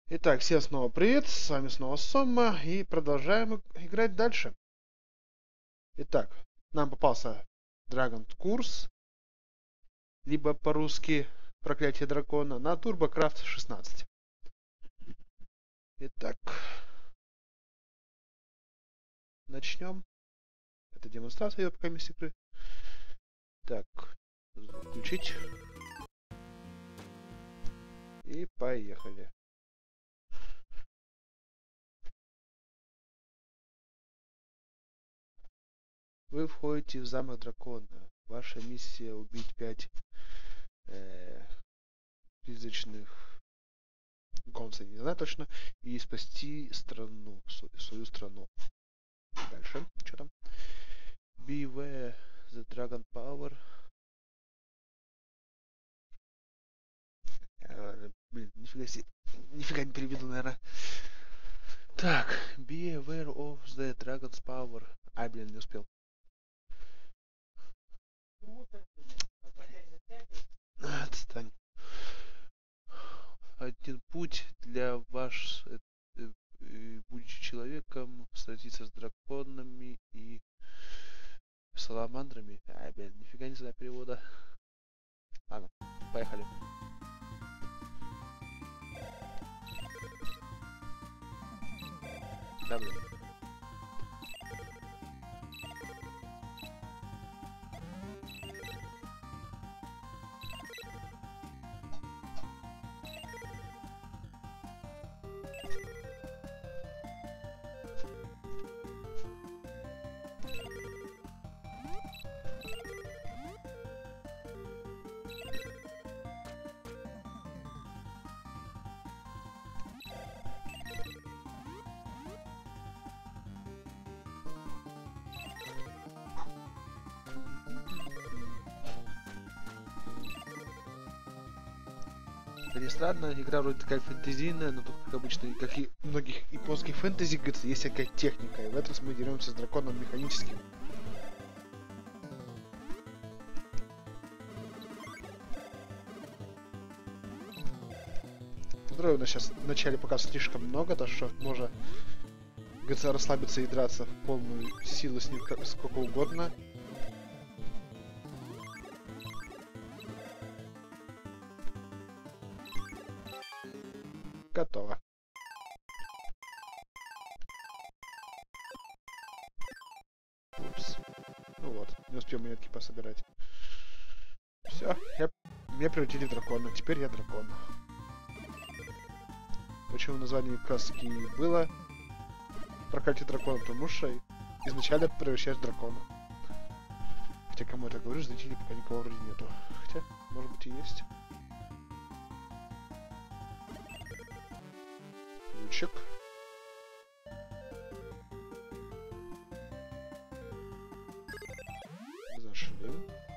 Итак, всем снова привет, с вами снова Сомма, и продолжаем играть дальше. Итак, нам попался Dragon Curse, либо по-русски Проклятие Дракона, на TurboCraft 16. Итак, начнем. Это демонстрация ее пока мест игры. Так, звук включить. И поехали. Вы входите в замок дракона. Ваша миссия убить 5 призрачных гонцев, не знаю точно, и спасти страну, свою страну. Дальше, что там? Beware the Dragon Power. Блин, нифига не переведу, наверное. Так, be aware of the Dragon's Power. Ай, блин, не успел. Отстань. Один путь для вас, будучи человеком, сразиться с драконами и саламандрами. Ай, блин, нифига не знаю перевода. Ладно, поехали. Да, блин. Это не странно, игра вроде такая фэнтезийная, но тут, как обычно, как и в многих японских фэнтези, говорится, есть всякая техника, и в этом мы деремся с драконом механическим. Здоровья у нас сейчас в начале пока слишком много, так что можно, говорится, расслабиться и драться в полную силу с ним сколько угодно. Готово. Упс. Ну вот, не успел монетки пособирать. Все, меня превратили в дракона. Теперь я дракон. Почему название каски было Проклятие дракона? Потому что изначально превращаешь в дракона. Хотя кому это говорю, зрителей пока никого вроде нету. Хотя, может быть и есть. Ключик. Зашли.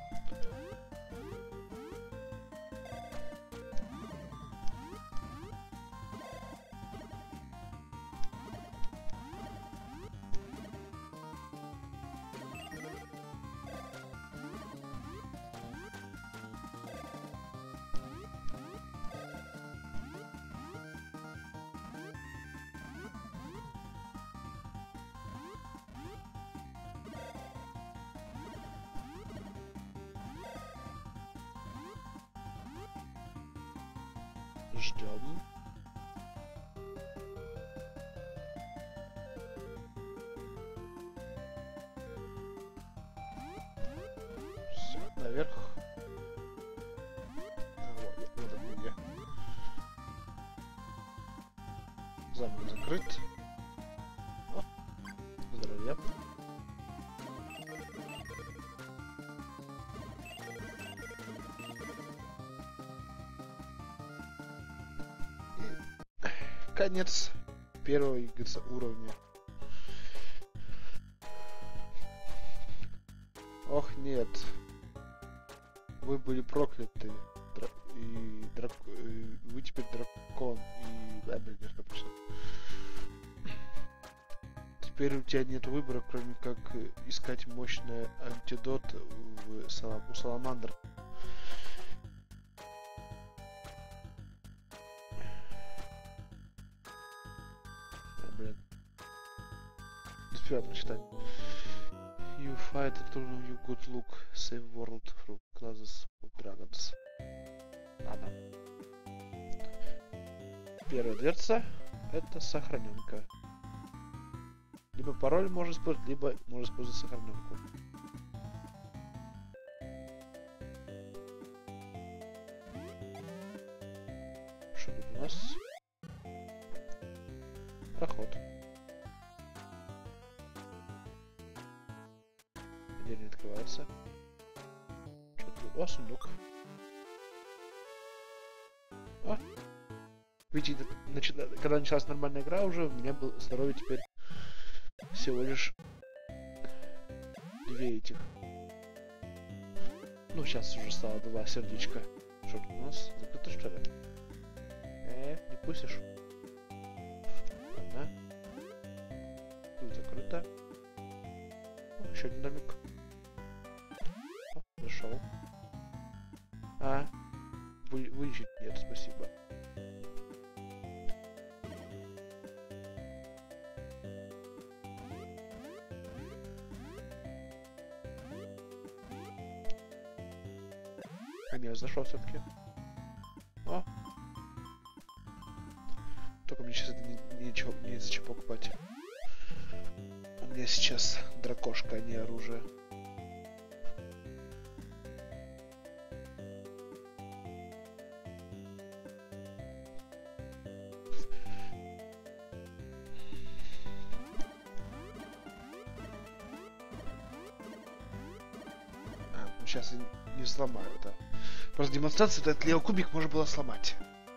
Ждем. Все, наверх. Вот, где. Замок закрыт. О, здоровья. Конец первого, говорится, уровня. Ох, нет. Вы были прокляты. Вы теперь дракон. Теперь у тебя нет выбора, кроме как искать мощный антидот у саламандр. успеваю прочитать. You fight a turn, you good look, save world through classes of dragons. Ладно. Первая дверца — это сохраненка. Либо пароль можно использовать, либо можно использовать сохраненку. Что тут у нас? Проход. Дверь не открывается. Что тут? О, сундук. О! Видите, когда началась нормальная игра уже, у меня было здоровье теперь всего лишь 2 этих. Ну, сейчас уже стало 2 сердечка. Что тут у нас? Закрыто, что ли? Не пустишь? Ладно. Тут закрыто. О, еще один домик. О, зашел. Вылечить нет, спасибо. Я зашел все-таки. О! Только мне сейчас это ничего не зачем покупать. У меня сейчас дракошка, а не оружие. Ну сейчас я не сломаю это. Просто демонстрацию этот Лео Кубик можно было сломать.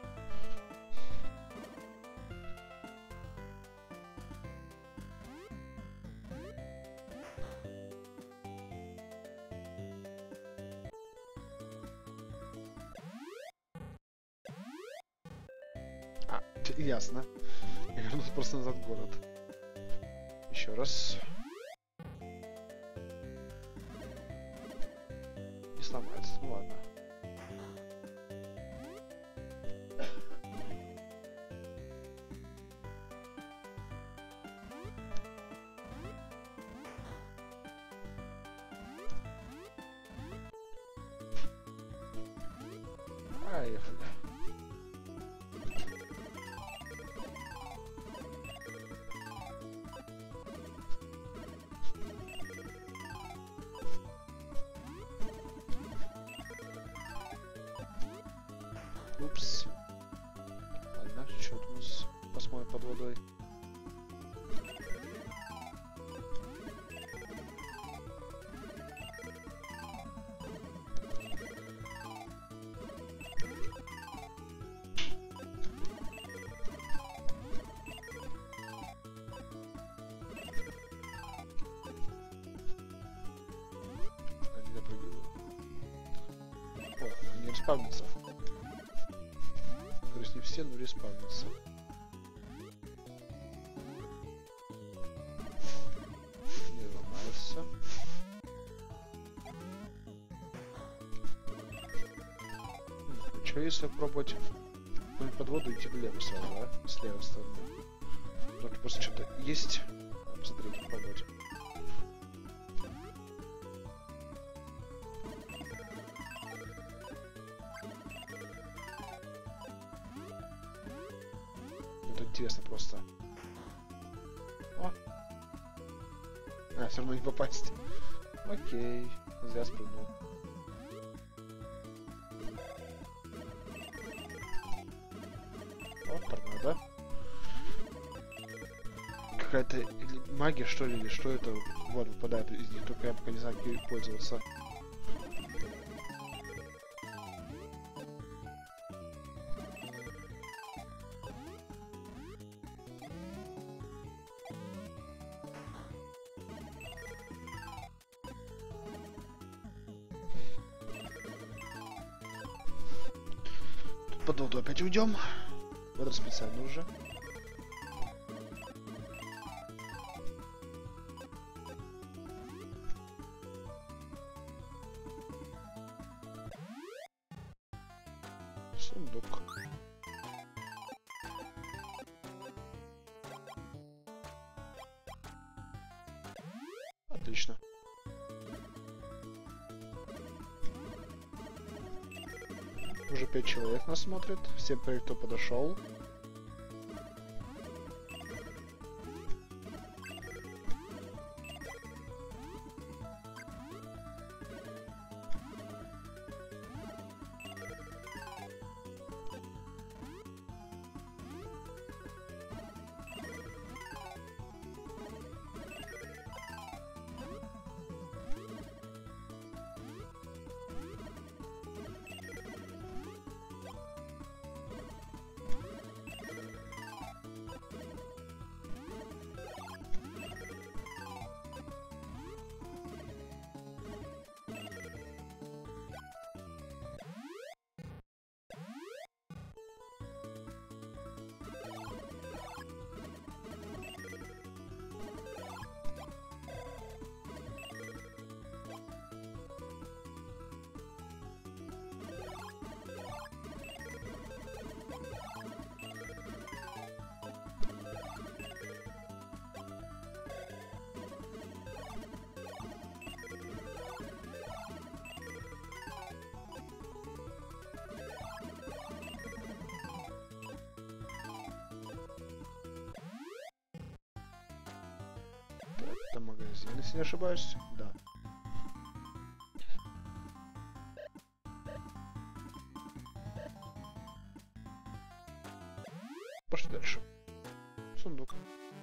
Ясно. Я вернулся просто назад в город. Еще раз. Не сломается, ну ладно. Поехали. Упс. Ладно, что у нас? Посмотрим под водой. Не допрыгиваю. О, не респавнится. То есть не все, но респавнятся. Не ломается. Что если пробовать под воду идти влево сразу, а? С левой стороны. Только просто что-то есть. Посмотрите, попробовать. Это интересно просто. О! Все равно не попасть. Окей. Зря спрыгнул. О, торнадо. Какая-то магия, что ли, или что это? Вот, выпадает из них, только я пока не знаю, как ей пользоваться. Под воду опять уйдем. Вода специально уже. Сундук. Отлично. Уже 5 человек нас смотрит. Всем привет, кто подошел. Это магазин, если не ошибаюсь. Да. Пошли дальше. Сундук.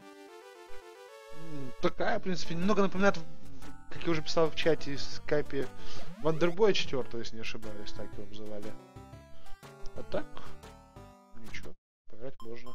Такая, в принципе, немного напоминает, как я уже писал в чате, в скайпе, Вандербоя 4, если не ошибаюсь, так его обзывали. А так, ничего, поиграть можно.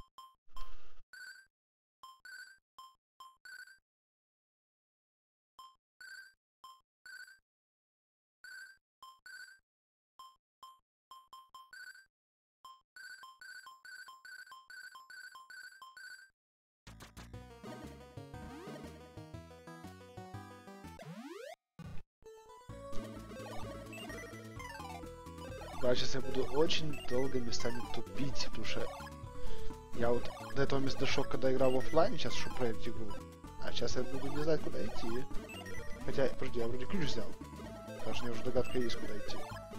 Да, сейчас я буду очень долго местами тупить, потому что я вот до этого места дошел, когда играл в оффлайне, сейчас чтобы проверить игру. А сейчас я буду не знать, куда идти. Хотя, подожди, я вроде ключ взял. Потому что у меня уже догадка есть, куда идти.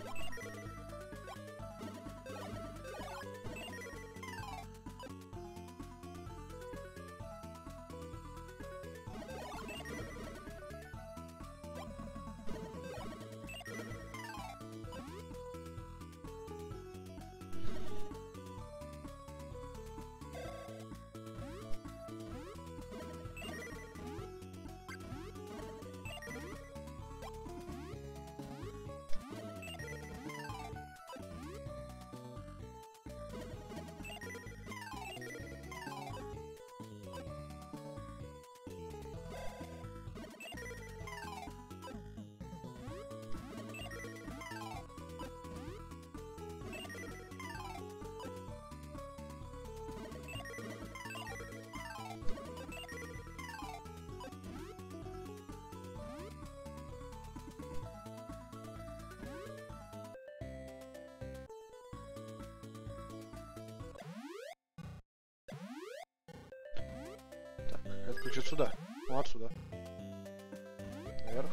Это ключ отсюда. Ну, отсюда. Наверх.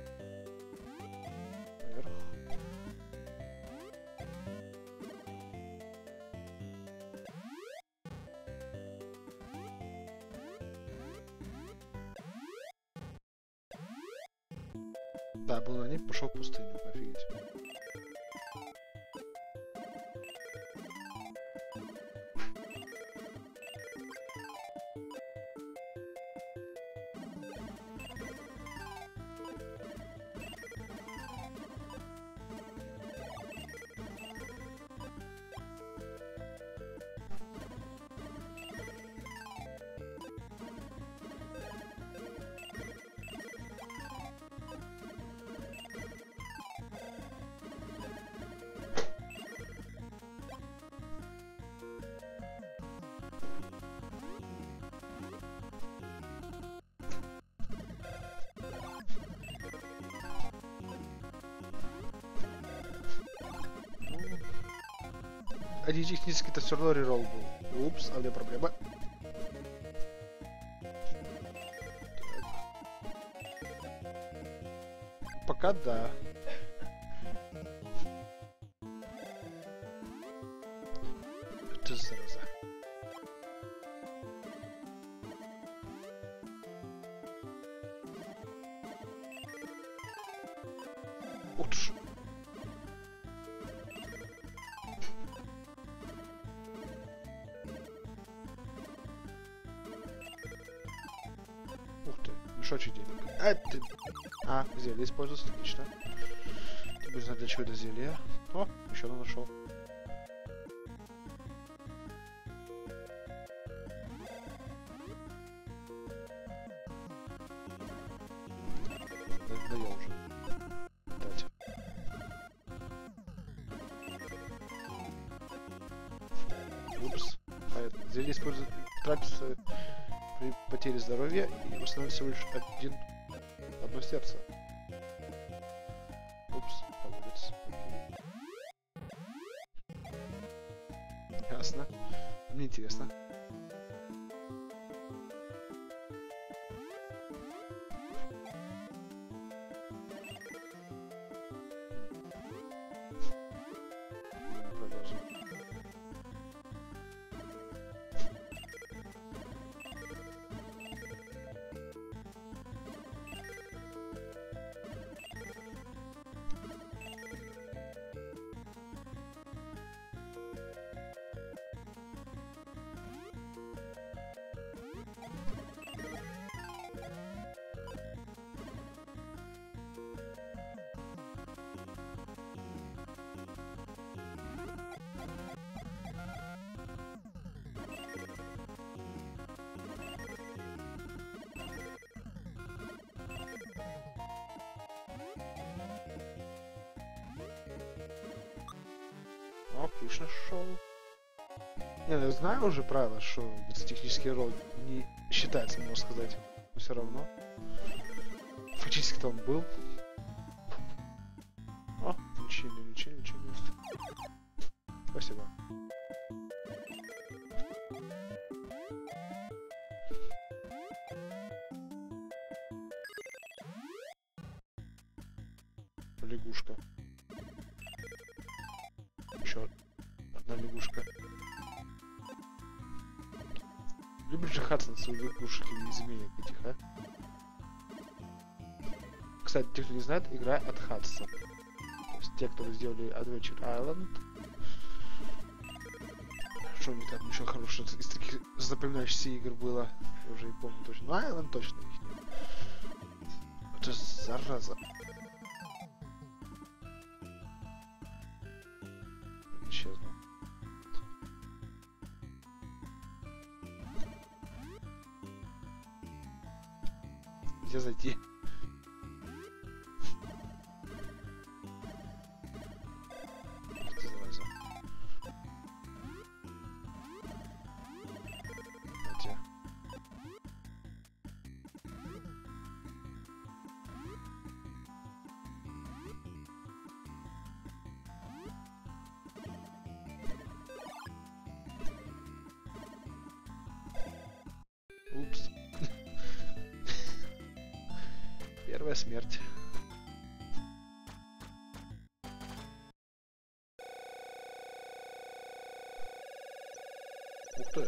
Наверх. Да, был на ней, пошел в пустыню. Офигеть. Один технически-то все равно реролл был. Упс, а где проблема? Так. Пока да. Ты зараза. Ух ты ж. Ух ты, мешочек денег. А, ты... А, зелье используется, отлично. Ты будешь знать, для чего это зелье. О, еще одно нашел. Да я уже. Дать. Упс. А это зелье используется, тратится при потере здоровья и восстанавливает всего лишь одно сердце. Упс, молодец. Ясно. Мне интересно. Продолжим. Отлично шел. Не, ну я знаю уже правило, что технический ролл не считается, можно сказать. Но все равно. Фактически там был. О, лечение, лечение, лечение. Спасибо. Лягушка. Еще одна лягушка. Любишь же Хадсон своих лягушек и змеек этих, а? Кстати, те, кто не знает, игра от Hudson. То есть те, кто сделали Adventure Island. Что у них там еще хорошее из таких запоминающихся игр было? Я уже не помню точно. Ну, Island точно их нет. Это зараза. Исчезла. Где зайти? Ты зараза. Где? Упс. Первая смерть. Ух ты.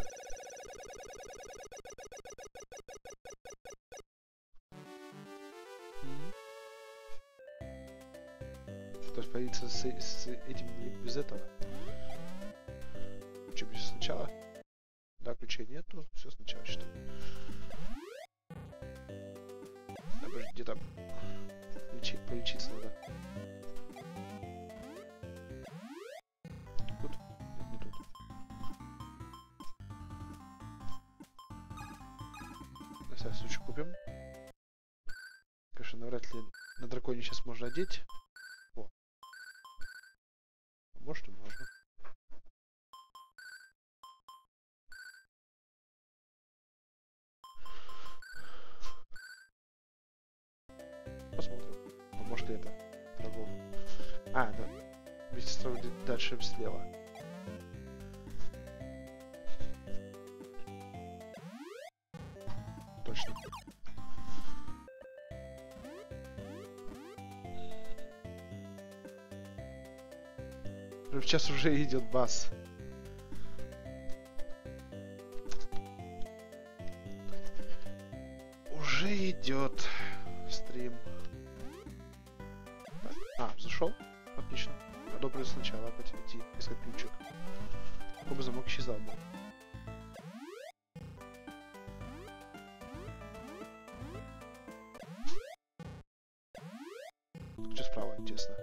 То есть появиться с этим без этого. Что будет сначала? Да, ключей нету, все сначала что. Да, подожди, где-то полечиться надо. Тут? Нет, не тут. На всякий случай купим. Конечно, навряд ли на драконе сейчас можно одеть. О. Может и можно. Посмотрим. А может и это. Врагов. А, да. Вместе дальше слева. Точно. Сейчас уже идет бас. Уже идет стрим. Зашел? Отлично. Надо было сначала опять идти искать ключик. Чтобы замок исчезал был. Что справа, интересно?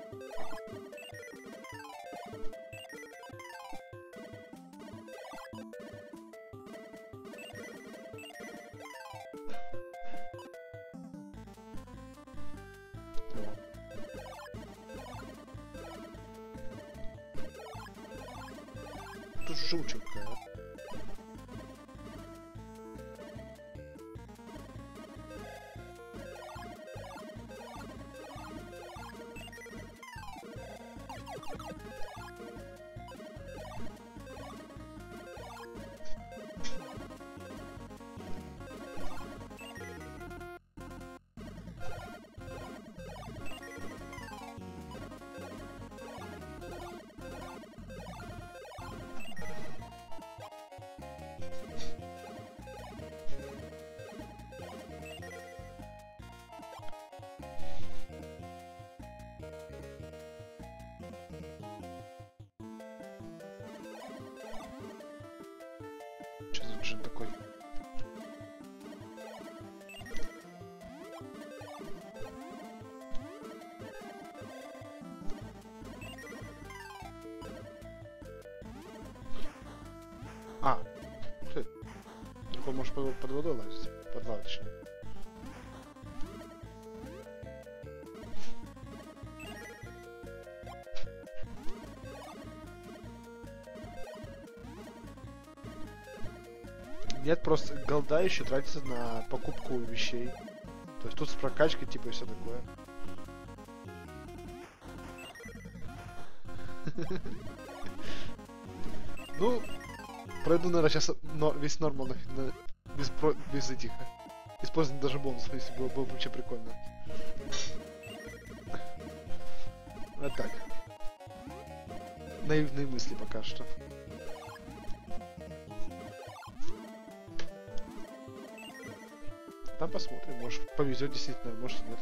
Тут жученькая. Что за джин такой? Ты. Он может под водой лазить. Под лавой, точнее. Нет, просто голда еще тратится на покупку вещей. То есть тут с прокачкой, типа, и все такое. Ну, пройду, наверное, сейчас весь нормал без этих. Использовать даже бонусов, если было бы вообще прикольно. Вот так. Наивные мысли пока что. Там посмотрим, может повезет действительно, может нет.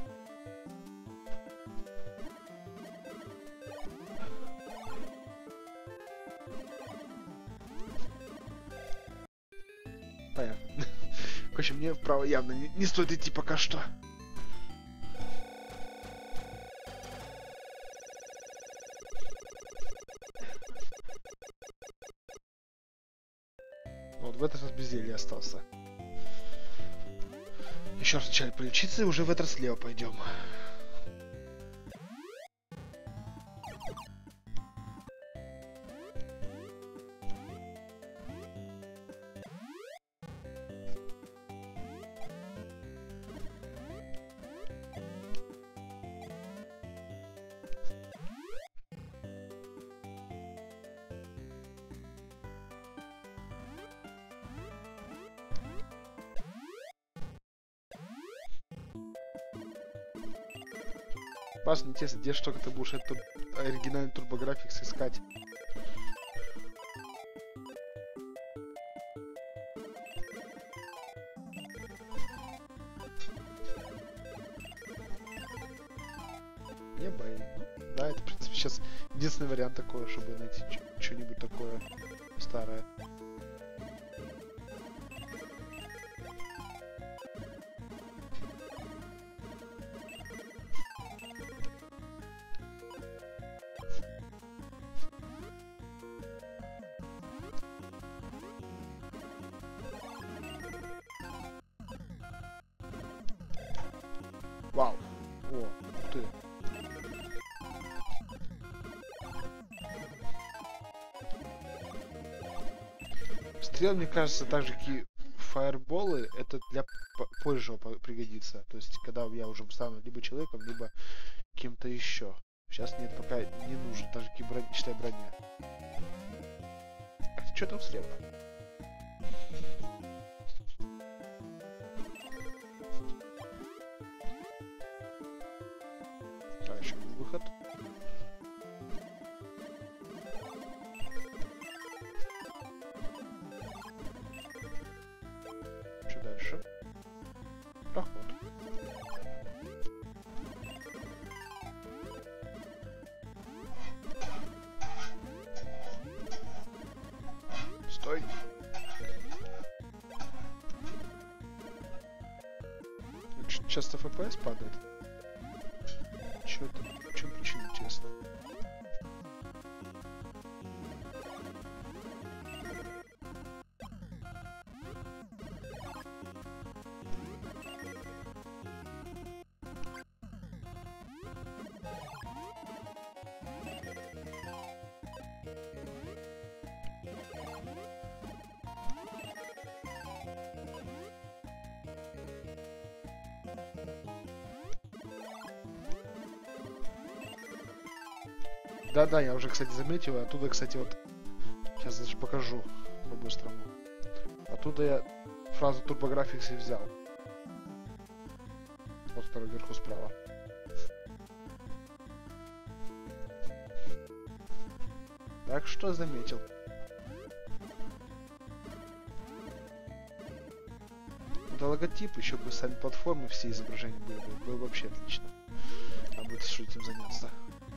Понятно. Короче, мне вправо явно не стоит идти пока что. Вот в этот раз без зелья остался. Еще раз вначале полечиться и уже в этот слева пойдем. Важно, интересно, где что ты будешь этот оригинальный TurboGrafx искать? Не бои. Да, это, в принципе, сейчас единственный вариант такой, чтобы найти что-нибудь такое старое. Вау. О, ух ты. Стрел, мне кажется, так же, как и фаерболы, это для позже пригодится. То есть, когда я уже стану либо человеком, либо кем-то еще. Сейчас нет, пока не нужен, так же, как и считай, броня. Что там слева? Еще выход. часто FPS падает? Чё это? В чем причина, интересно? Да-да, я уже, кстати, заметил. Оттуда, кстати, вот... Сейчас даже покажу по-быстрому. Оттуда я фразу TurboGrafx и взял. Вот второй вверху справа. Так что заметил. Это логотип, еще бы сами платформы, все изображения были бы. Было бы вообще отлично. А будет что этим заняться.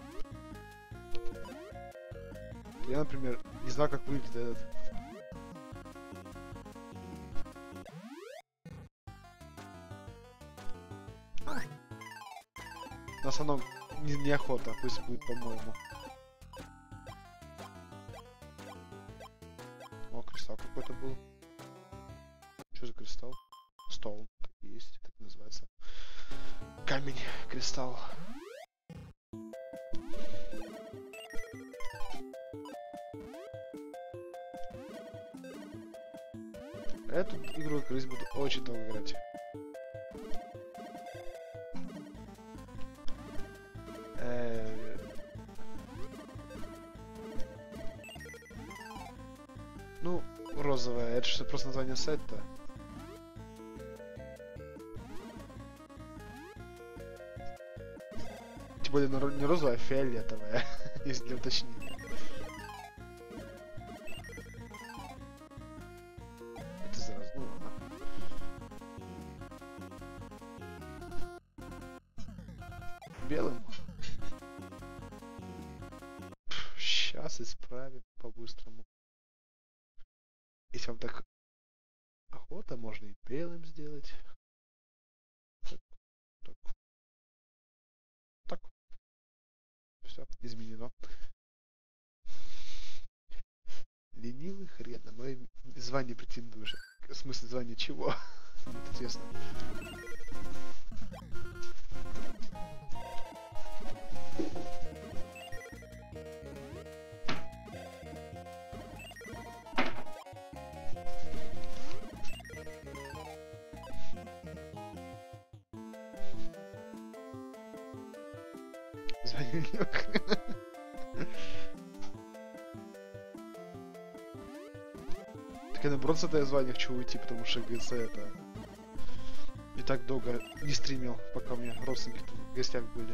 Я, например, не знаю, как выглядит этот. На основном неохота, пусть будет, по-моему. О, кристалл какой-то был. Что за кристалл? Стоун, так и есть, так и называется. Камень, кристалл. Эту игру, как раз, буду очень долго играть. Ну, розовая, это же просто название сета. Тем более не розовая, а фиолетовая, если для уточнения. Это заразно, ну ладно. Белым. Сейчас исправим по-быстрому. Если вам так охота, можно и белым сделать. Так. Все, изменено. Ленивый хрен, на мое звание претендуешь. В смысле, звание чего? Мне интересно. Звание ленивый хрен. Так я наоборот с этого звания хочу уйти, потому что ГЦ это... И так долго не стримил, пока у меня родственники в гостях были.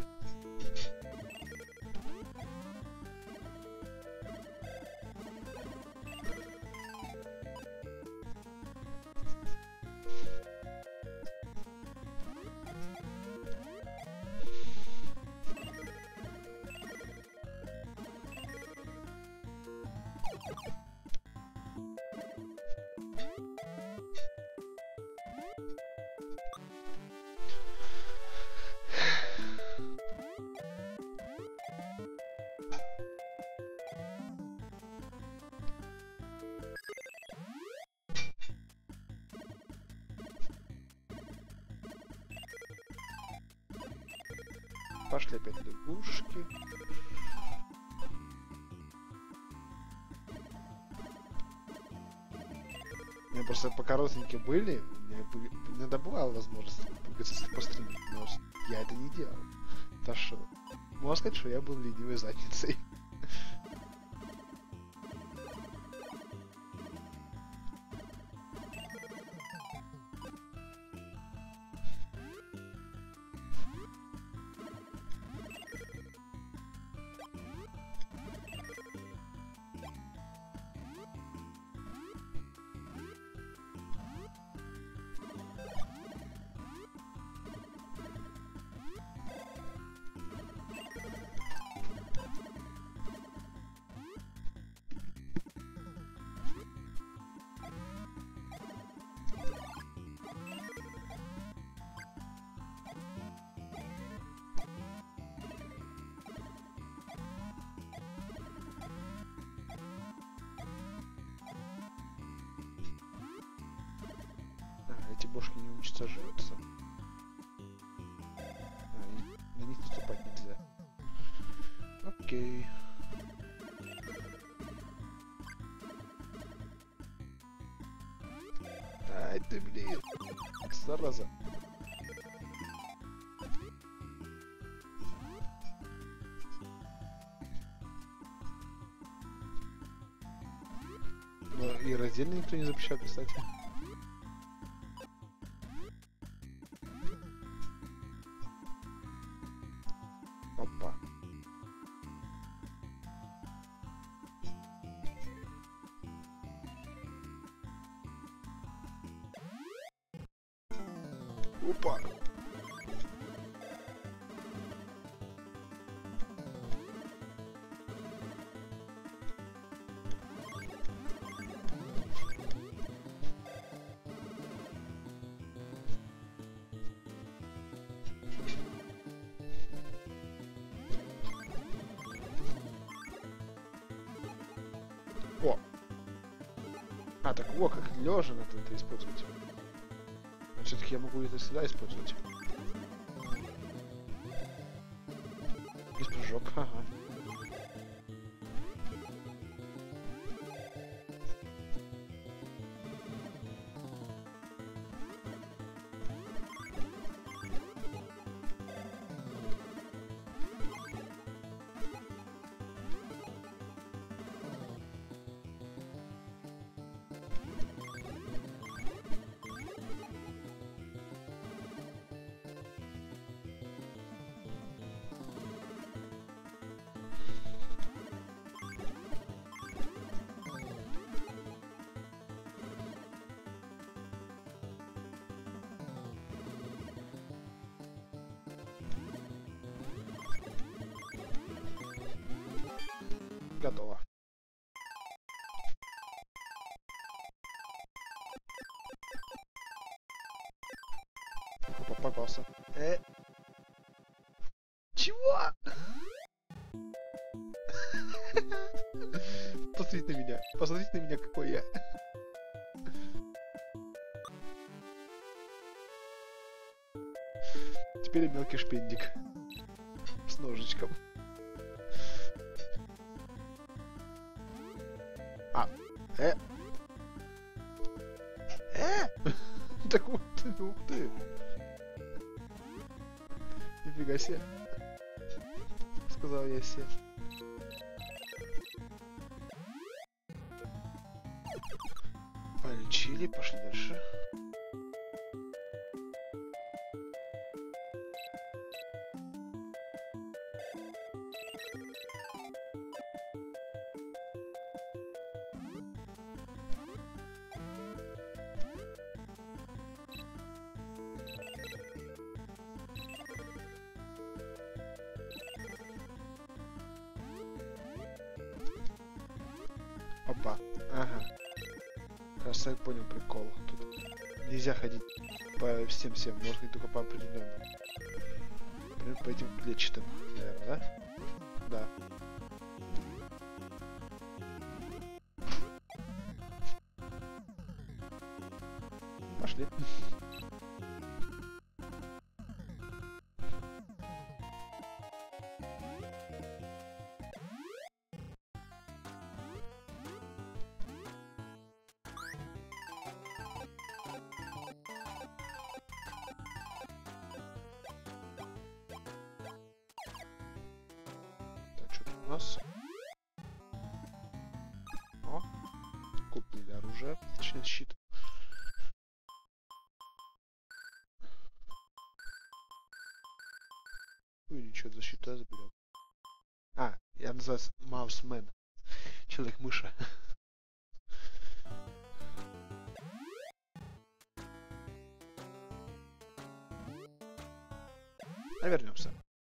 Пошли опять лягушки. У меня просто пока родственники были, у меня иногда бывала возможность постримить, но я это не делал. Так что, можно сказать, что я был ленивой задницей. эти бошки не уничтожаются. На них наступать нельзя. Окей. Ай ты, блин. Зараза. Но и раздельно никто не запрещал, кстати. Опа. Опа. О! А, так во, как лежа надо это использовать. А все-таки я могу это сюда использовать. Без прыжок, ага. Готово. Опа, попался. Чего? Посмотрите на меня. Посмотрите на меня, какой я. Теперь я мелкий шпендик. С ножичком. Так ух ты. Нифига себе. Сказал я себе. Полечили, пошли дальше. Опа, ага. Кажется, я понял прикол. Тут нельзя ходить по всем, можно ходить только по определенным. Например, по этим клетчатым, наверное, да? Да. Пошли. У нас. О, купили оружие, отличный щит. Увеличивает защиту, заберем. А, я называюсь Маусмен. Человек-мыша. А вернемся.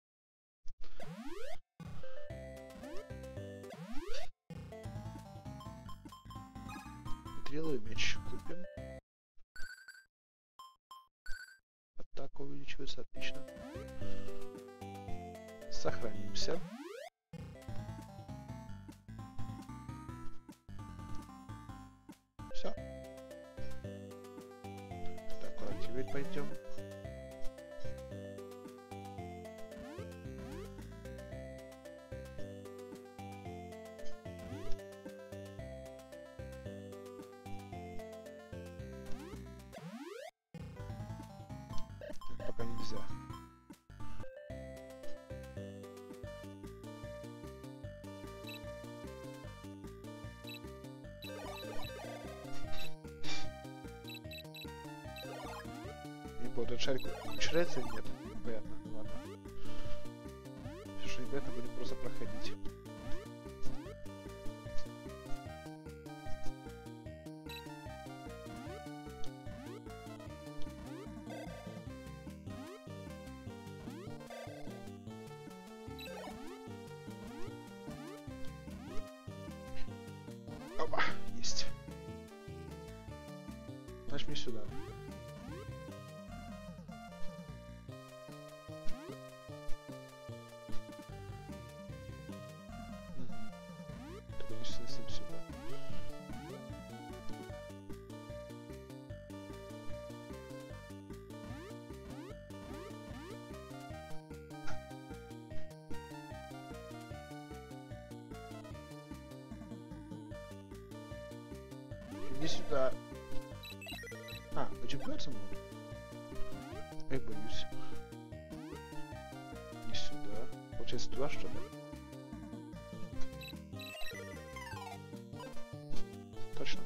Стрелы и меч купим. Атака увеличивается, отлично. Сохранимся. Все. Так, проигрывать пойдем. Пока нельзя. Не буду этот шарик учряется или нет? Непонятно. Ладно. Что непонятно, будем просто проходить. Опа, есть. Значит, мне сюда. Только не совсем сюда. Не сюда. А, почему-то могут? Я боюсь. Не сюда. Получается туда, что ли? Точно.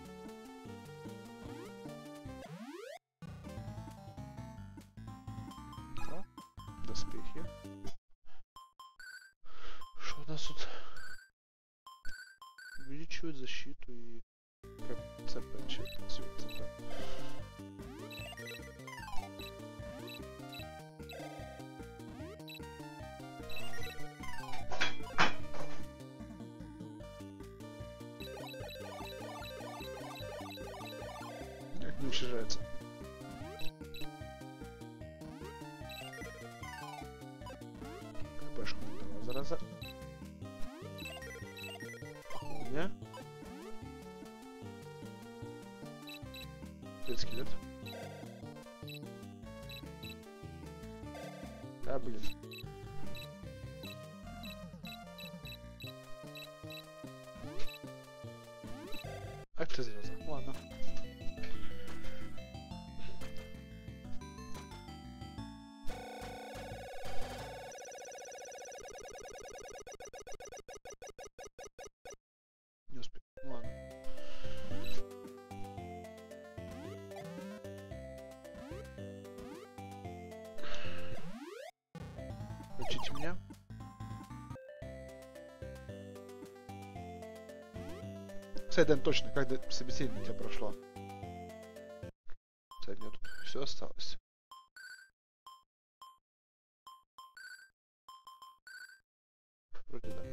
О, доспехи. Что у нас тут? Увеличивает защиту и... Как ЦП, ЦП. Не уничтожается. КПшку не дала, зараза. У меня. Привет, скелет. А, блин. Ах ты зараза. Ладно. Не успел. Ладно. Учите меня. Кстати, Дэн, точно, как собеседование у тебя прошло? Кстати, нет, тут все осталось. Вроде да.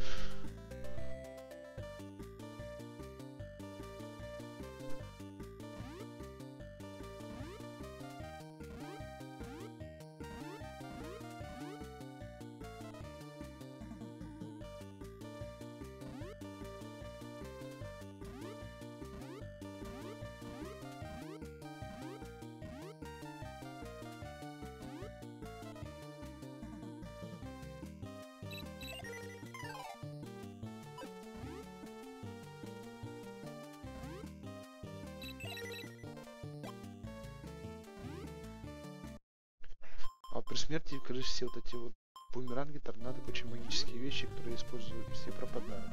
А при смерти, кажется, все вот эти вот бумеранги, торнадо, очень магические вещи, которые используют, все пропадают.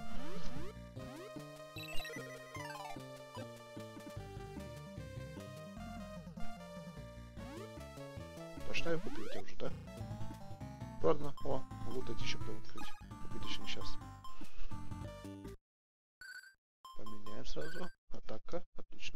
Точно я купил тебя уже, да? Ладно, о, вот эти еще открыть. Купить еще не сейчас. Поменяем сразу. Атака, отлично.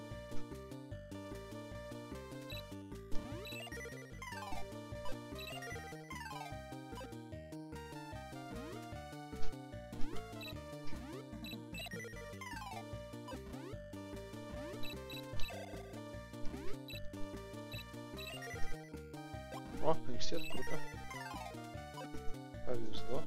О, эликсир, круто. Повезло.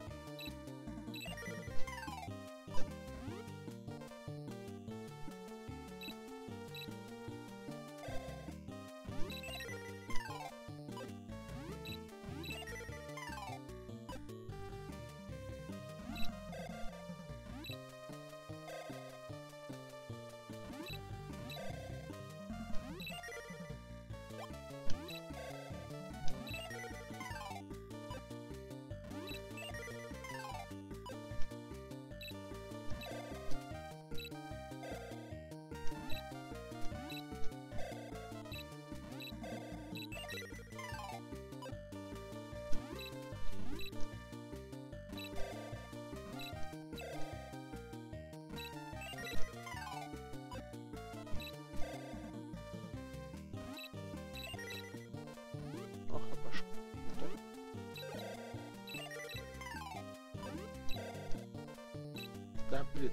Да, блин.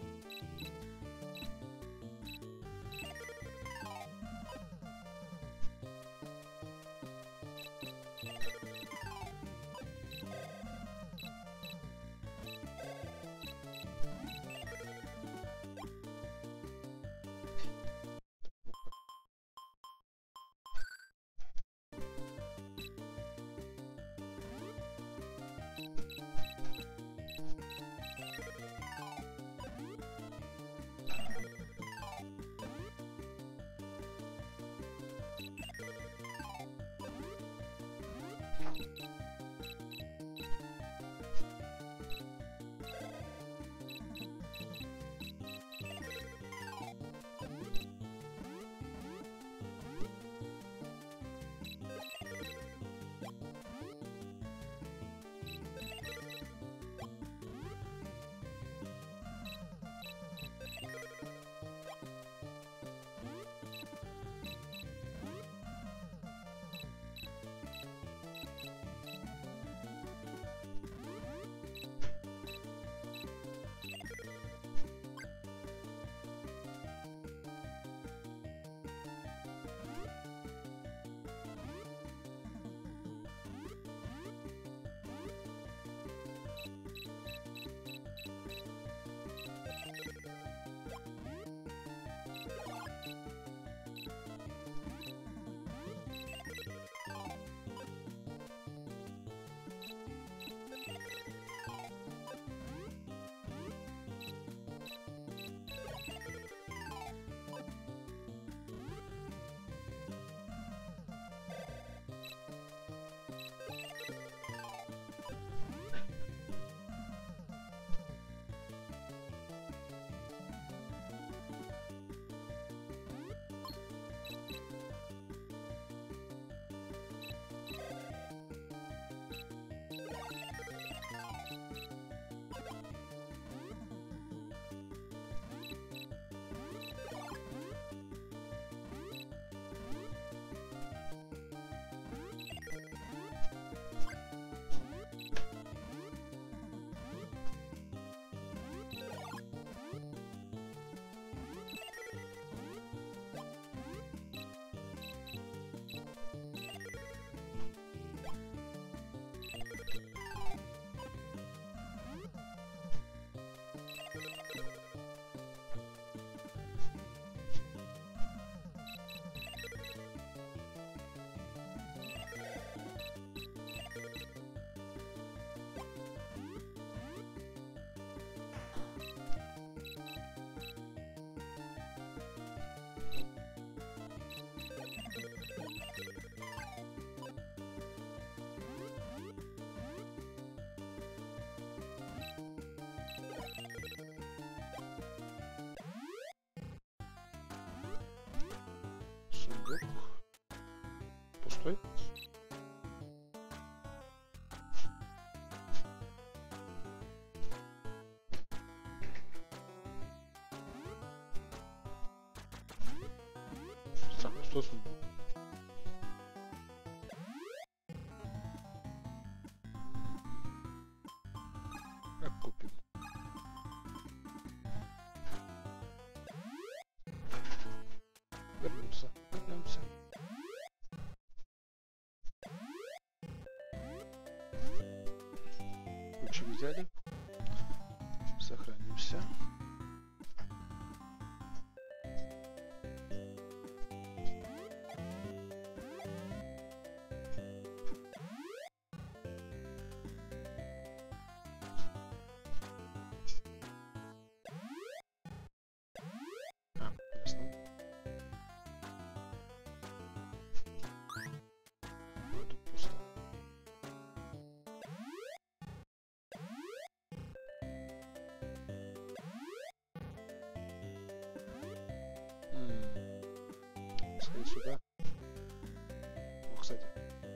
Сундук. Пустой. Странно, что сундук? Как купим? Вернемся. Ключи взяли. Сохранимся. Ясно. Тут пусто. Сходить сюда. О, кстати.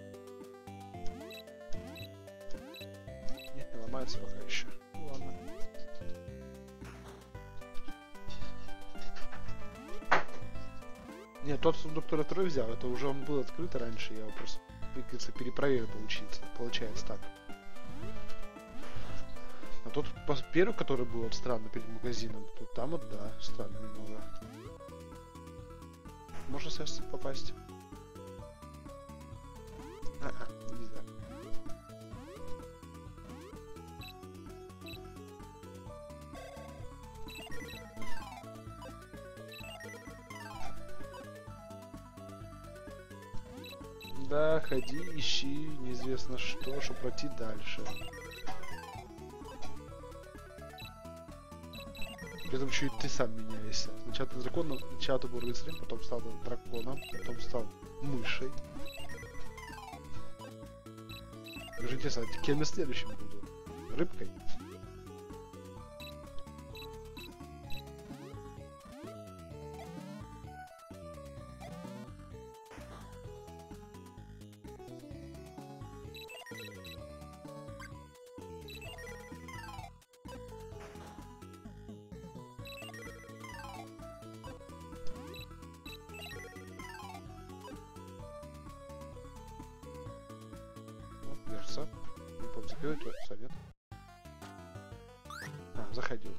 Нет, не ломается пока еще. Ну ладно. Нет, тот сундук, который второй взял, это уже он был открыт раньше, я его просто, как говорится, перепроверил, получается так. А тот первый, который был вот странно перед магазином, тут там вот, да, странно немного. Можно сейчас попасть? Нельзя. Да, ходи, ищи, неизвестно что, чтобы пройти дальше. При этом еще и ты сам меняешься. Сначала ты драконом, сначала ты был рыцарем, потом стал драконом, потом стал мышей. Даже интересно, а кем я следующим буду? Рыбкой? Верца. Не помню, закрыл твой совет. А, заходил.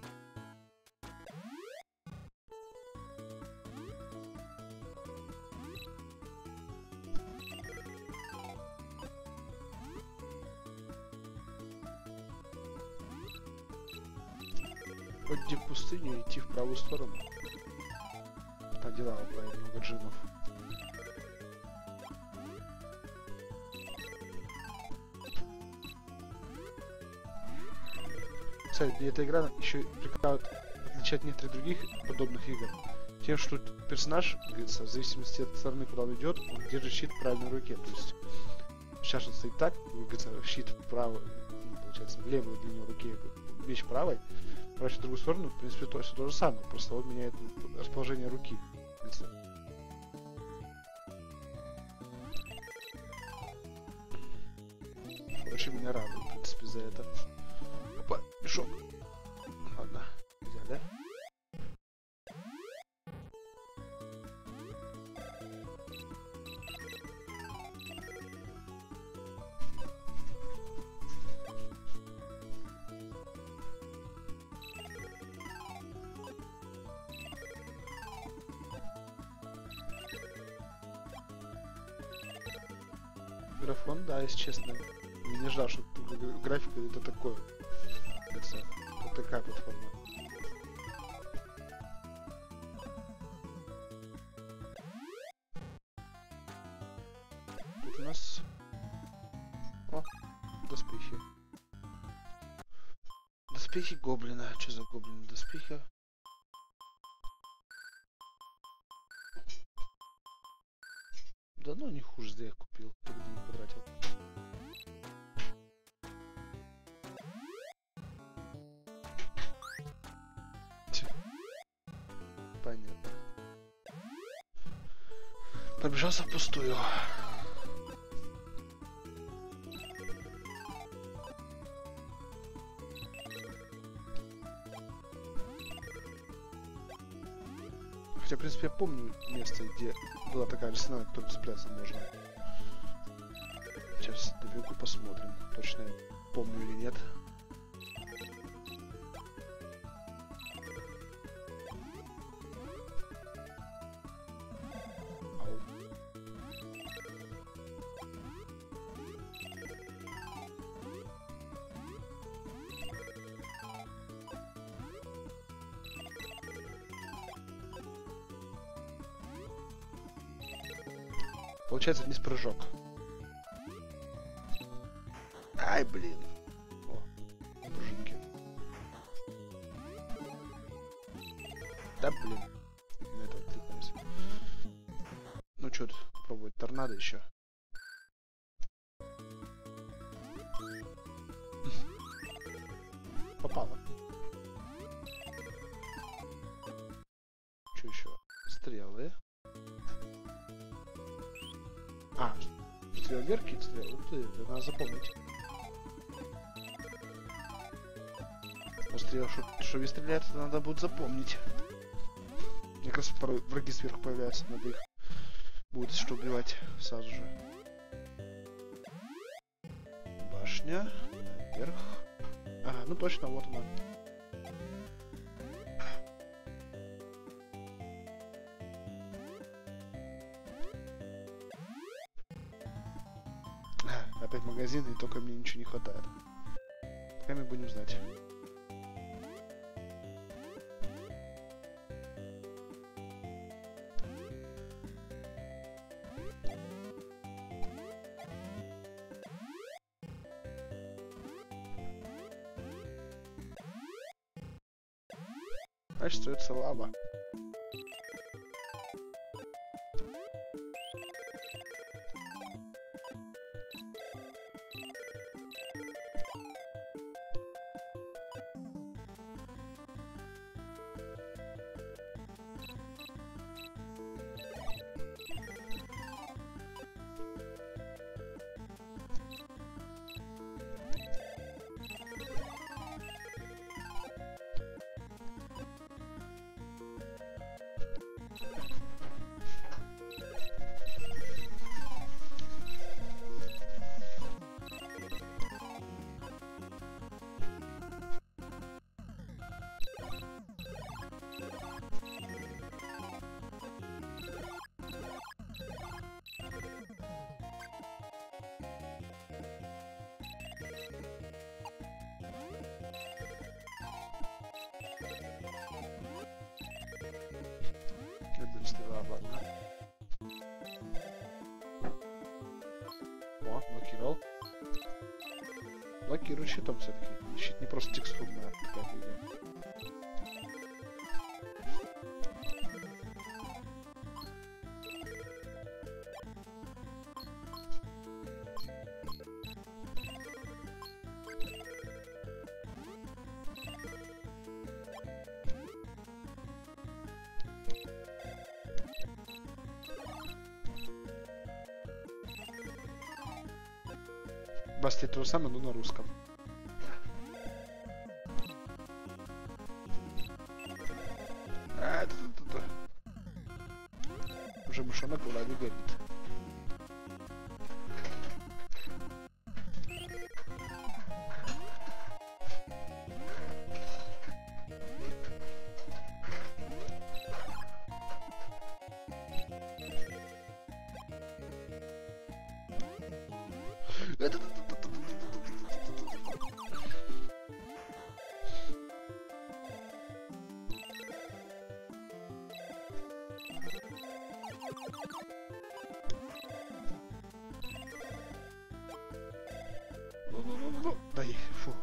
Пойти в пустыню и идти в правую сторону. Там дела было много джинов. Кстати, эта игра еще прикрывает отличие от некоторых других подобных игр тем, что персонаж, говорится, в зависимости от стороны, куда он идет, он держит щит в правильной руке. То есть сейчас он стоит так, говорится, щит вправо, получается, в левую для него руке, меч правой, поворачивает в другую сторону, в принципе, все то же самое, просто он меняет расположение руки. Говорится. Очень меня радует, в принципе, за это. Опа, мешок. Ладно, нельзя, да? Графон, да, если честно. Я не ждал, что графика это такое. Вот такая платформа. Тут у нас... О, доспехи. Доспехи гоблина. Что за гоблин? Доспехи? Да ну не хуже, зря их купил. Только денег потратил. Понятно. Пробежался впустую. Хотя, в принципе, я помню место, где была такая лесная, которая спрятаться можно. Сейчас добегу, посмотрим, точно я помню или нет. Получается вниз прыжок. Ай, блин. О, пружинки. Да, блин. На это отвлекаемся. Ну что, попробовать торнадо еще. Попало. Что еще? Стрелы. А, стрелверки, стрел. Ух ты, это надо запомнить. Стрел, что не стреляет, это надо будет запомнить. Мне кажется, порой враги сверху появляются, надо их будет что убивать сразу же. Башня, наверх. Ага, ну точно, вот она. Опять магазин, и только мне ничего не хватает. Пока мы будем знать. Значит, остается лава. Ладно. О, блокировал. Блокирует щитом все-таки. Щит не просто текстурная такая фигня. Басти то же самое, но на русском. Уже мышонок в лаве горит. Ну, дай, фу.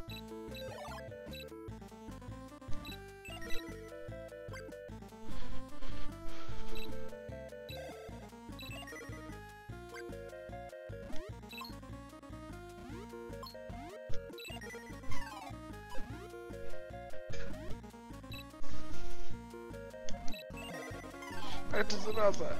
Это зараза.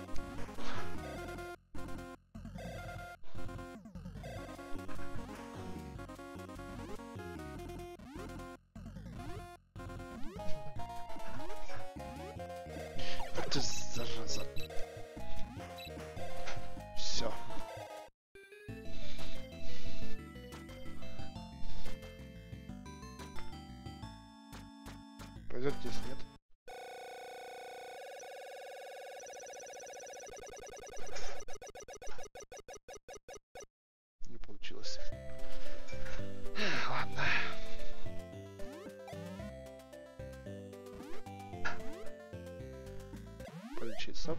Это зараза. Все. Пойдет, здесь нет. Не получилось. Ладно. Полечиться.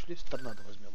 кончились. Торнадо возьмем.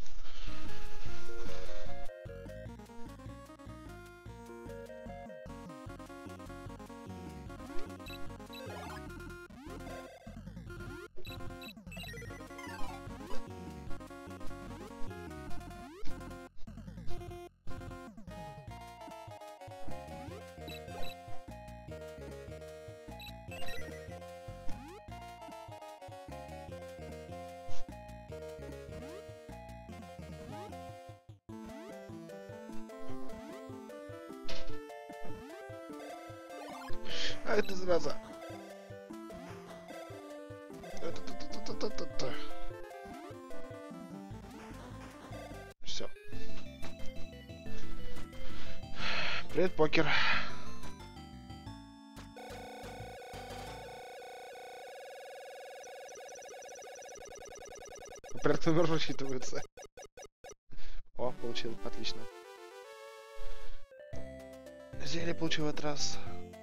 А это зараза. Все. Привет, покер. Порядок номер рассчитывается. О, получил. Отлично. Зелье получил в этот раз.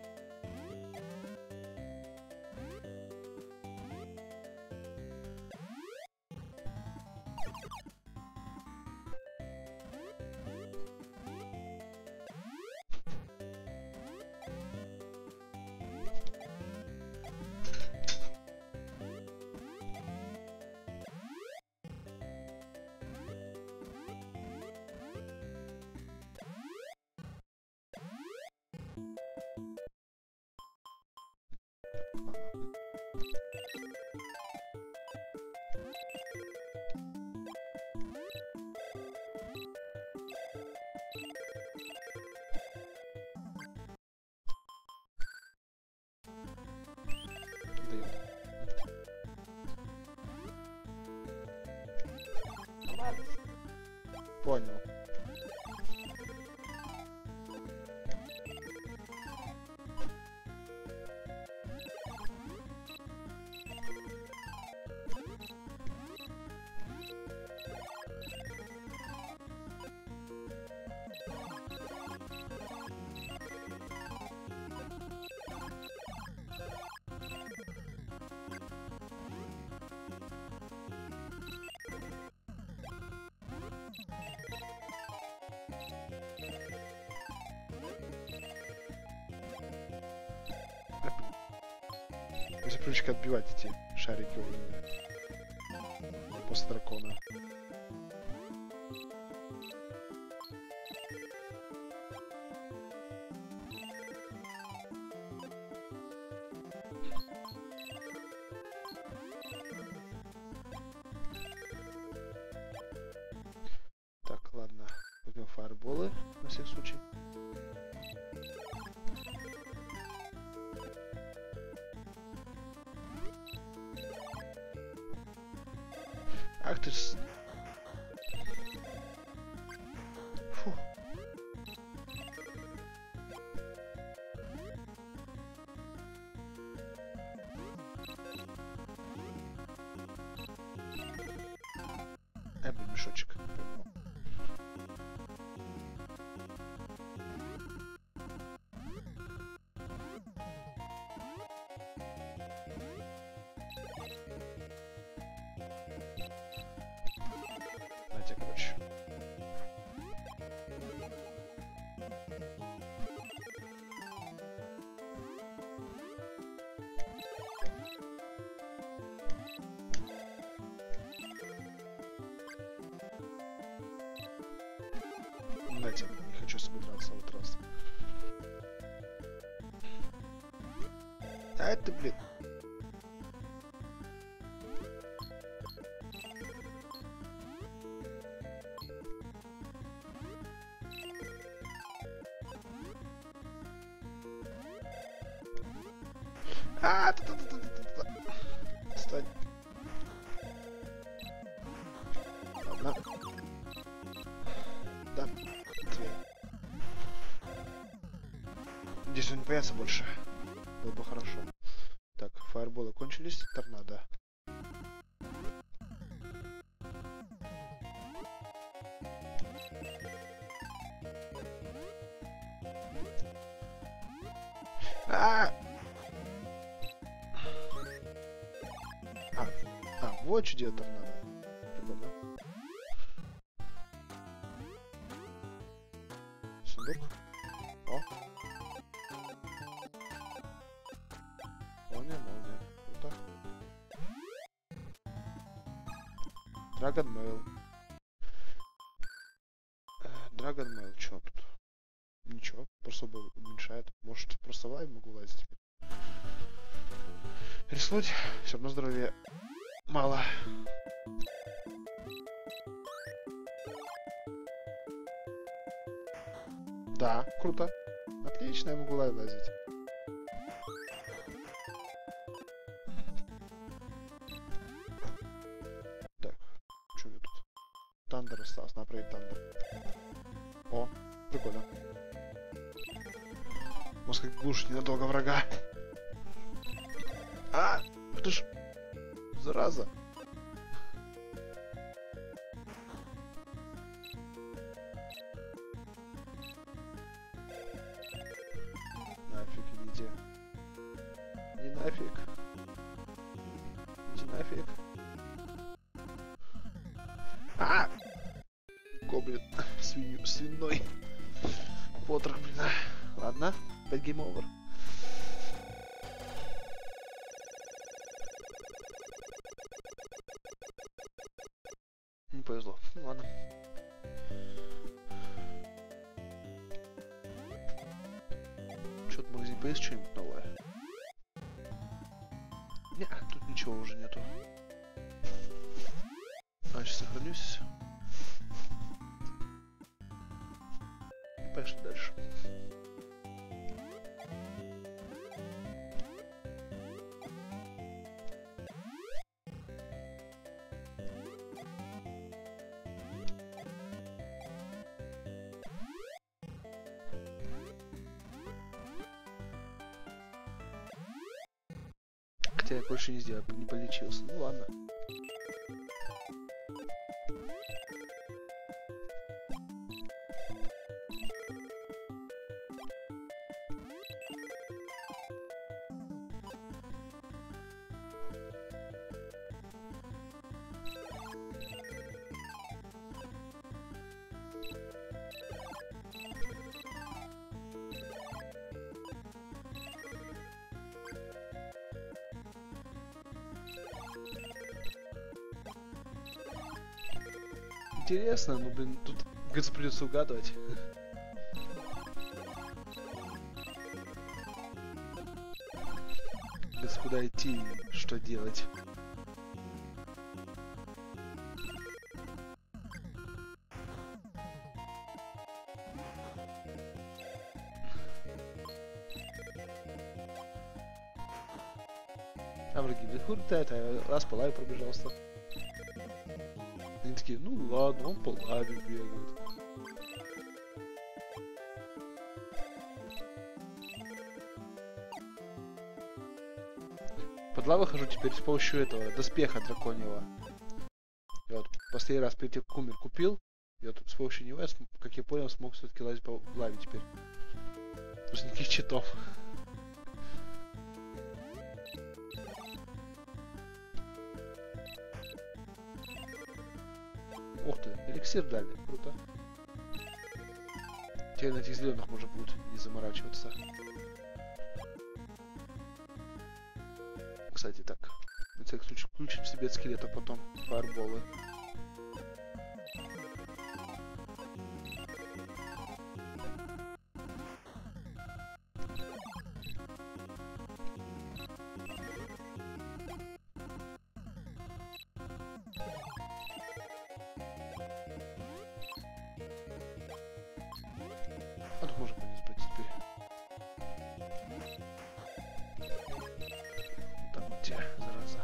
Понял. Если привычка отбивать эти шарики у меня после дракона. Так, ладно. Возьмем фаерболы на всякий случай. Ах ты ж... Фу. Блин, мешочек. Знаете, короче. Знаете, не хочу с тобой драться в этот раз. А это, блин. Стань. Ладно. Да. Здесь он не появится больше. Было бы хорошо. Так, фаерболы кончились. Торнадо. Вот что делает торнадо. Прикольно. Черная молния. Круто. Dragon Mail. Dragon Mail, чё тут? Ничего, просто уменьшает. Может, просто лайв могу лазить. Рискнуть, все равно здоровья мало. Да, круто. Отлично, я могу лайв лазить. Так, что у меня тут? Тандер остался, надо проверить Тандер. О, прикольно. Может, как глушить ненадолго врага. А, ты ж... Зараза. Нафиг, идите. Не нафиг. Иди нафиг. А! Гоблин. Свиной. Потрох, блин. Ладно, 5 гейм овер. Не повезло. Ну ладно. Что-то в магазине есть что-нибудь новое? Не, тут ничего уже нету. Значит, сохранюсь. Пошли дальше. Хотя я больше не сделал, не полечился. Ну ладно. Интересно, ну блин, тут придется угадывать. Куда идти, что делать. А враги летают, а раз по лаве пробежался. Они такие, ну ладно, он по лаве бегает. Под лавой хожу теперь с помощью этого доспеха драконьего. И вот последний раз перед тем, как умер, купил. И вот с помощью него, как я понял, смог все-таки лазить по лаве теперь. Просто никаких читов. Ух ты, эликсир дали, круто. Теперь на этих зеленых можно будет не заморачиваться. Кстати, так. На всякий случай включим себе от скелета потом фаерболы. А тут можно конец пройти теперь. Там где, зараза.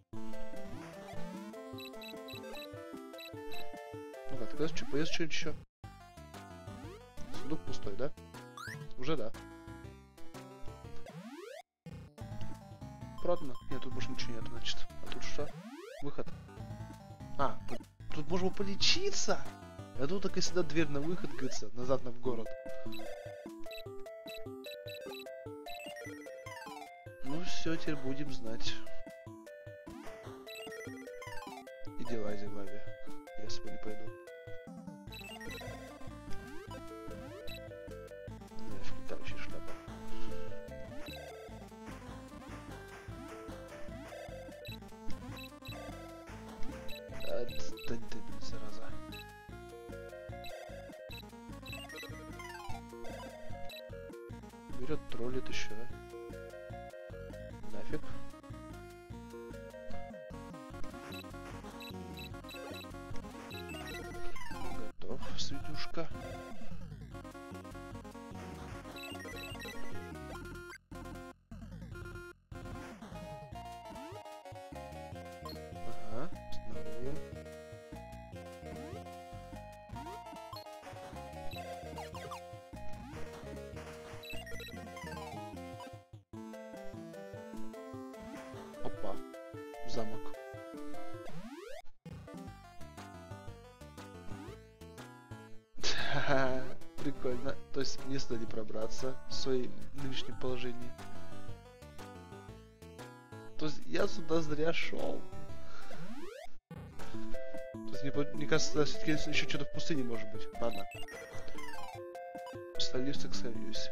Ну как, поезд что-нибудь еще? Сундук пустой, да? Уже да. Продано? Нет, тут больше ничего нету, значит. А тут что? Выход. А, тут можно полечиться? А тут так и сюда дверь на выход, говорится, назад в город. Ну все, теперь будем знать. Иди лази в лаве. Я с тобой не пойду. Знаешь, летающая шляпа. Ха, прикольно. То есть мне сюда не пробраться в своем нынешнем положении. То есть я сюда зря шел. То есть мне кажется, все-таки еще что-то в пустыне может быть. Ладно. Сольюсь так сольюсь.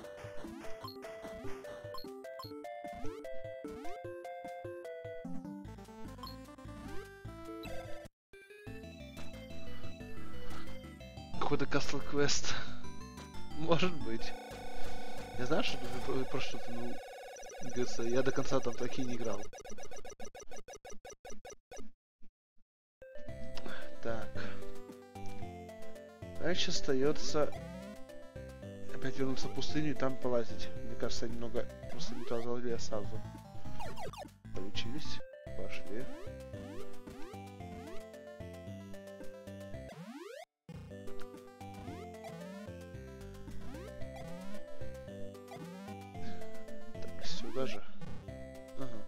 Какой-то Castle Quest. Может быть. Я знаю, что тут про что-то, ну, говорится, я до конца там так и не играл. Так. Дальше остается опять вернуться в пустыню и там полазить. Мне кажется, немного просто не туда залили сразу. Получились. Пошли. Так, сюда же. Ага.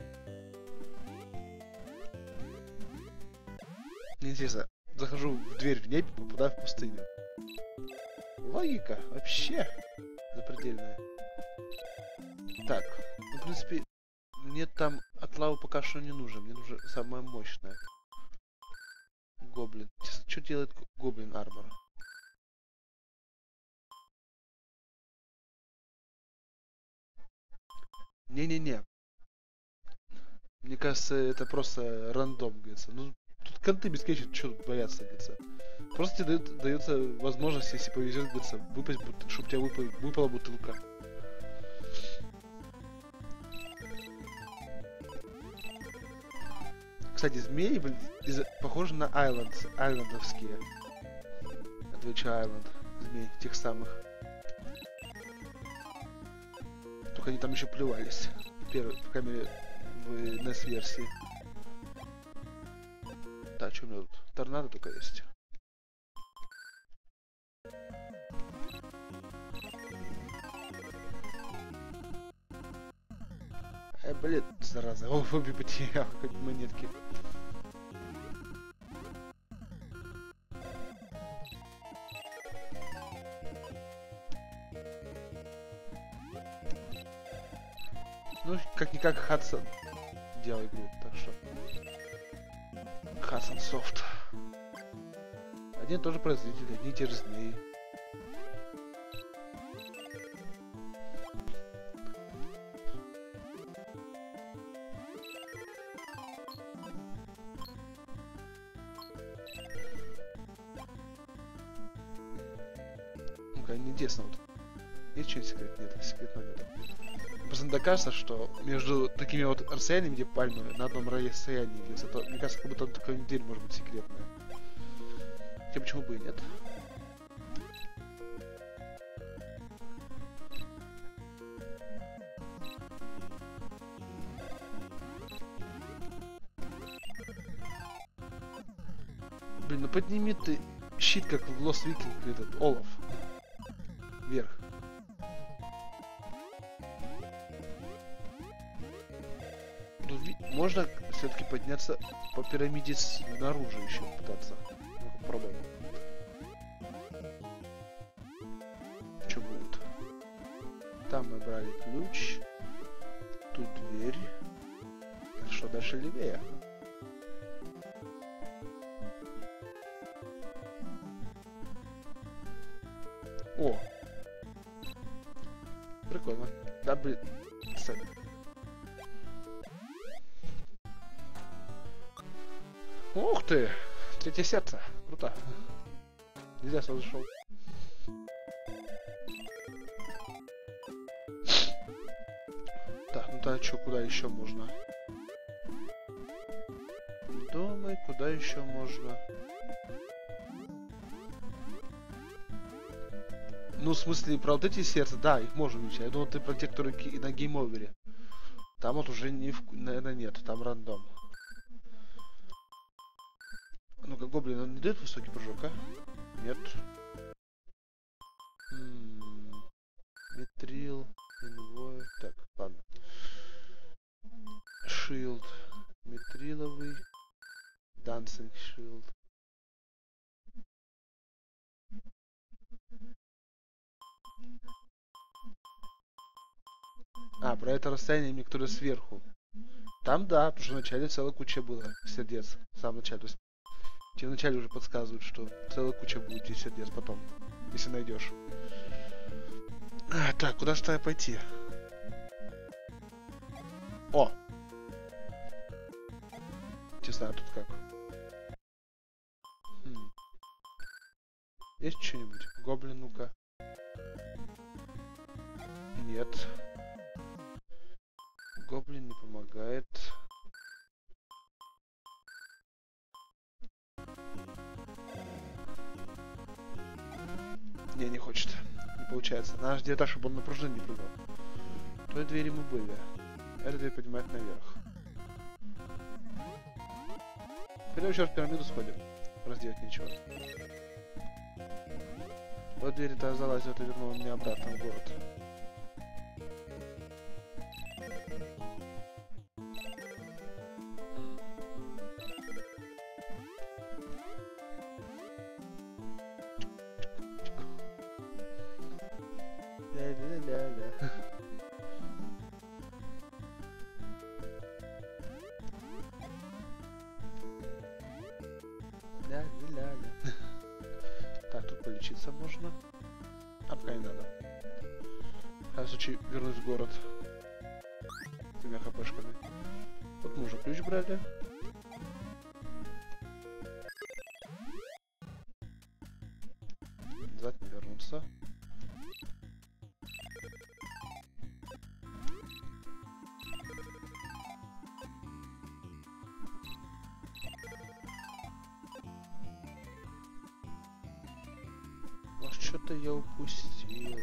Мне интересно, захожу в дверь в небе, попадаю в пустыню. Логика вообще запредельная. Так, ну, в принципе, мне там от лавы пока что не нужен. Мне нужно самое мощное. Гоблин. Что делает гоблин армор? Не-не-не. Мне кажется, это просто рандом, говорится. Ну, тут конты бесконечно, что тут бояться, говорится. Просто тебе дается возможность, если повезет, говорится, выпасть, чтобы у тебя выпала бутылка. Кстати, змеи похожи на айлендовские. Adventure Island. Змей, тех самых. Только они там еще плевались. В камере в NES-версии. Так, что у меня тут? Торнадо только есть. Блин, зараза. О, обе потерял, хоть монетки. Ну, как-никак Хадсон делал игру, так что... Хадсон Софт. Один тоже производитель, одни и те же змеи. Ну-ка, интересно, вот. Есть что-нибудь секрет? Нет, секретного нет. Просто докажется, что между такими вот расстояниями, где пальмы на одном расстоянии двигаются, то мне кажется, как будто такая дверь может быть секретная. Хотя почему бы и нет? Блин, ну подними ты щит, как в Lost Viking, этот Олаф. Вверх. Ну, можно все-таки подняться по пирамиде снаружи еще пытаться. Ну, попробуем. Что будет? Там мы брали ключ. Тут дверь. Так что дальше левее. О! Прикольно. Да, блин. Кстати. Ух ты! Третье сердце. Круто. Нельзя сразу шел. Так, ну тогда что, куда еще можно? Думай, куда еще можно? Ну, в смысле, про вот эти сердца, да, их можно увеличить. Я думал, ты про те, которые на гейм-овере. Там вот уже, наверное, нет, там рандом. Ну-ка, гоблин, он не дает высокий прыжок, а? Нет. Митрил, инвой. Так, ладно. Шилд. Митриловый. Дансинг шилд. А, про это расстояние некоторые сверху. Там да, потому что вначале целая куча было сердец. В самом начале. То есть тебе вначале уже подсказывают, что целая куча будет этих сердец потом. Если найдешь. Так, куда же тогда пойти? О! Интересно, а тут как? Есть что-нибудь? Гоблин, ну-ка. Нет. Гоблин не помогает. Не хочет. Не получается. Надо где-то, чтобы он на пружине не прыгал. Той двери мы были. Эта дверь поднимает наверх. Пойдем еще в пирамиду сходим. Разделать ничего. Вот дверь-то залазила, это вернула меня обратно в город. Ля-ля-ля-ля. Ля-ля-ля-ля. Так, тут полечиться можно. А пока не надо. В случае вернусь в город. С тремя хпшками. Вот мы уже ключ брали. Назад не вернуться. Может, что-то я упустил.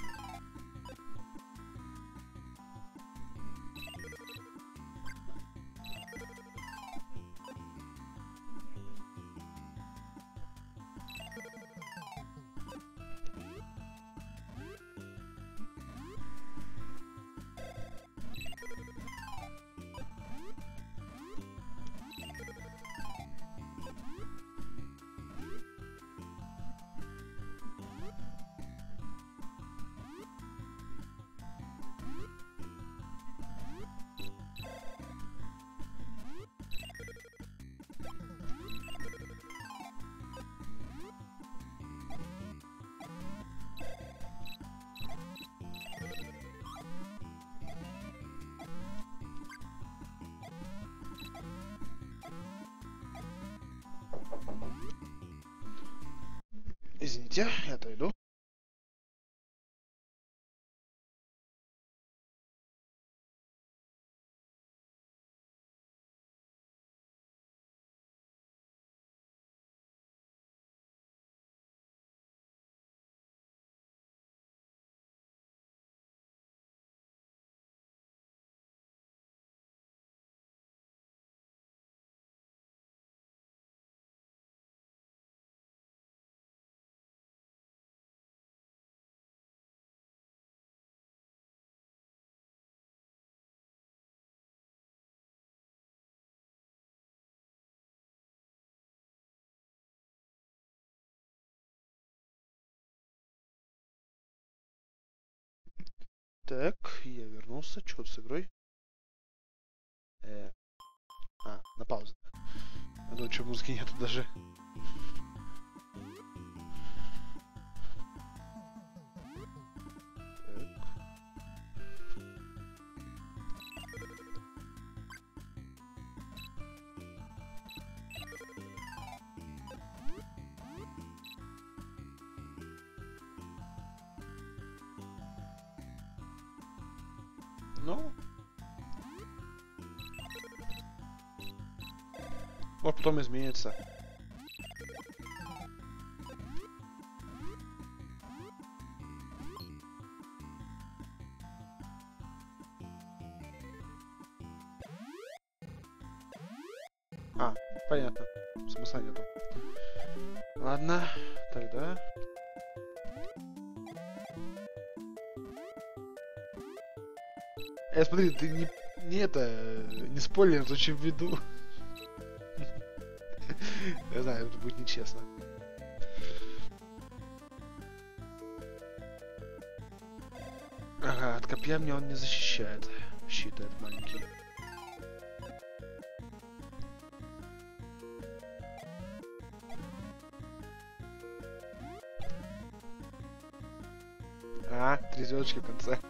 Извините, я отойду. Так, я вернулся. Что с игрой? На паузе. А то что, музыки нету даже. Ну. Вот потом изменится. Понятно. Смысла нету. Ладно, тогда... Смотри, ты не спойлер, очень в виду. Я знаю, это будет нечестно. Ага, от копья мне он не защищает. Считает маленький. А, 3 звездочки в конце.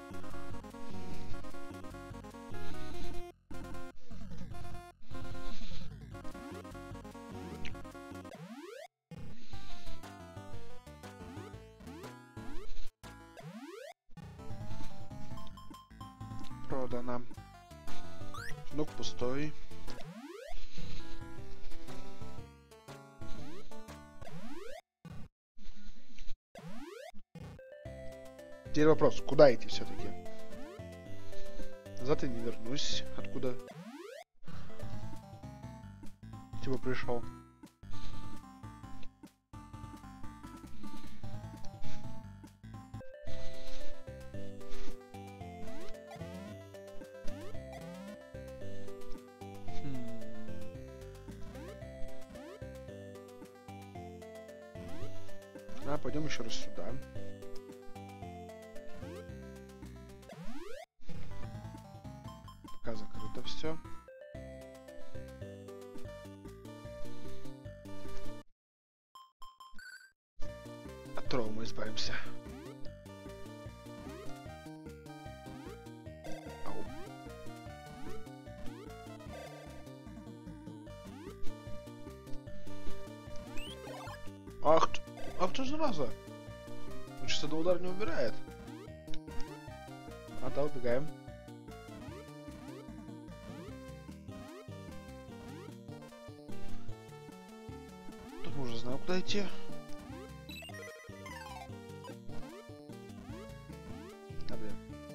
Продано. Сундук пустой. Теперь вопрос, куда идти все-таки? Назад я не вернусь. Откуда? Типа пришел. А, пойдем еще раз сюда. Пока закрыто все. От тролла мы избавимся. Ау. Ах ты зараза! Он сейчас на удар не умирает. А, да, убегаем. Тут мы уже знаем, куда идти. А, блин.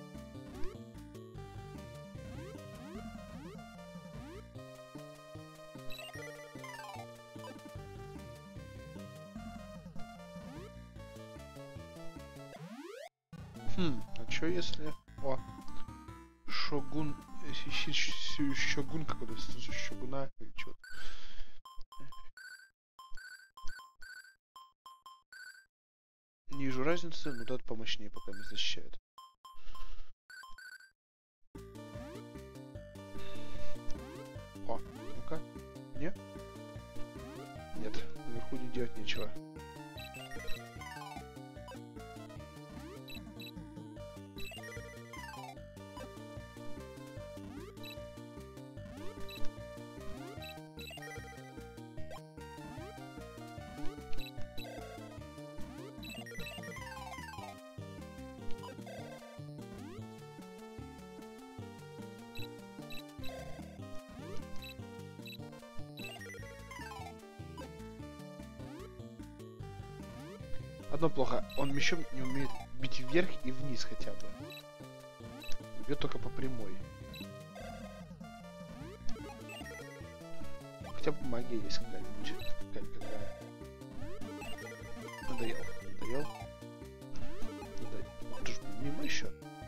А чё если... О, Шогун... Шогун какой-то, Шогуна или чё-то. Не вижу разницы, но тот помощнее пока не защищает. О, ну-ка. Не? Нет, наверху не делать нечего. Одно плохо, он мечом не умеет бить вверх и вниз хотя бы. Бьет только по прямой. Хотя бы магия есть какая-нибудь. Какая. Надоел. Надоел. Надоел. Ты ж мимо еще.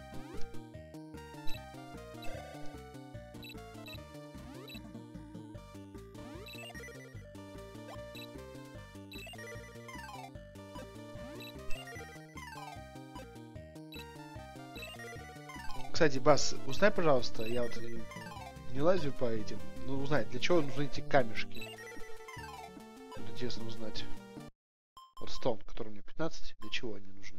Кстати, Бас, узнай, пожалуйста, я вот не лазю по этим, но узнай, для чего нужны эти камешки. Вот интересно узнать. Вот стон, который мне 15, для чего они нужны?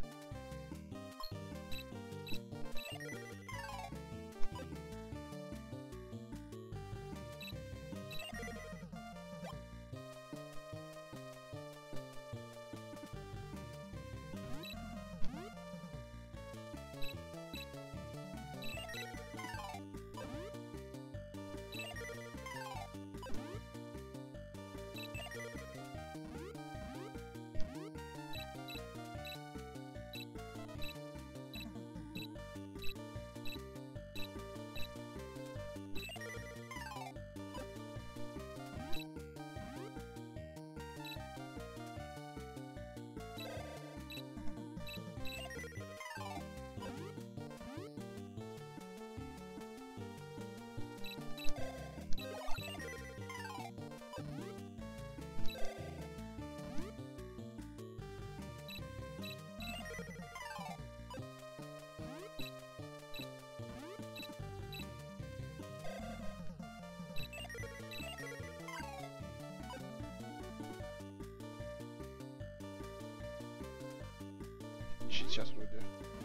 Сейчас вроде.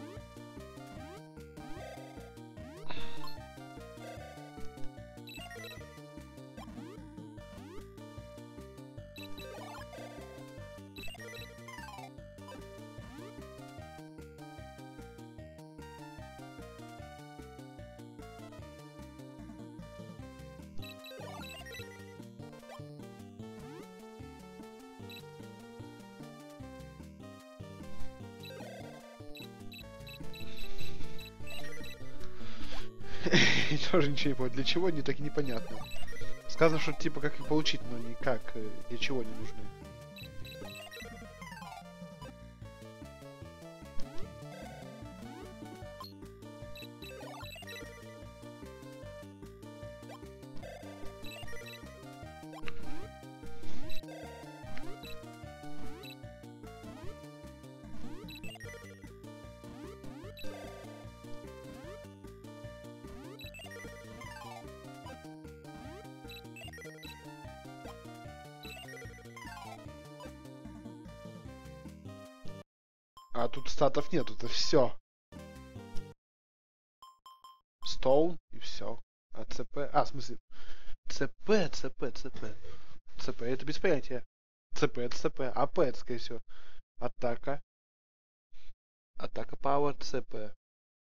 И тоже ничего не понял. Для чего они так и непонятно. Сказано, что типа как их получить, но никак, для чего они нужны. А тут статов нет, это все. Стоун и все. А ЦП... А, в смысле... ЦП. ЦП это без понятия. ЦП это ЦП. АП это, скорее всего. Атака. Атака пауэр ЦП.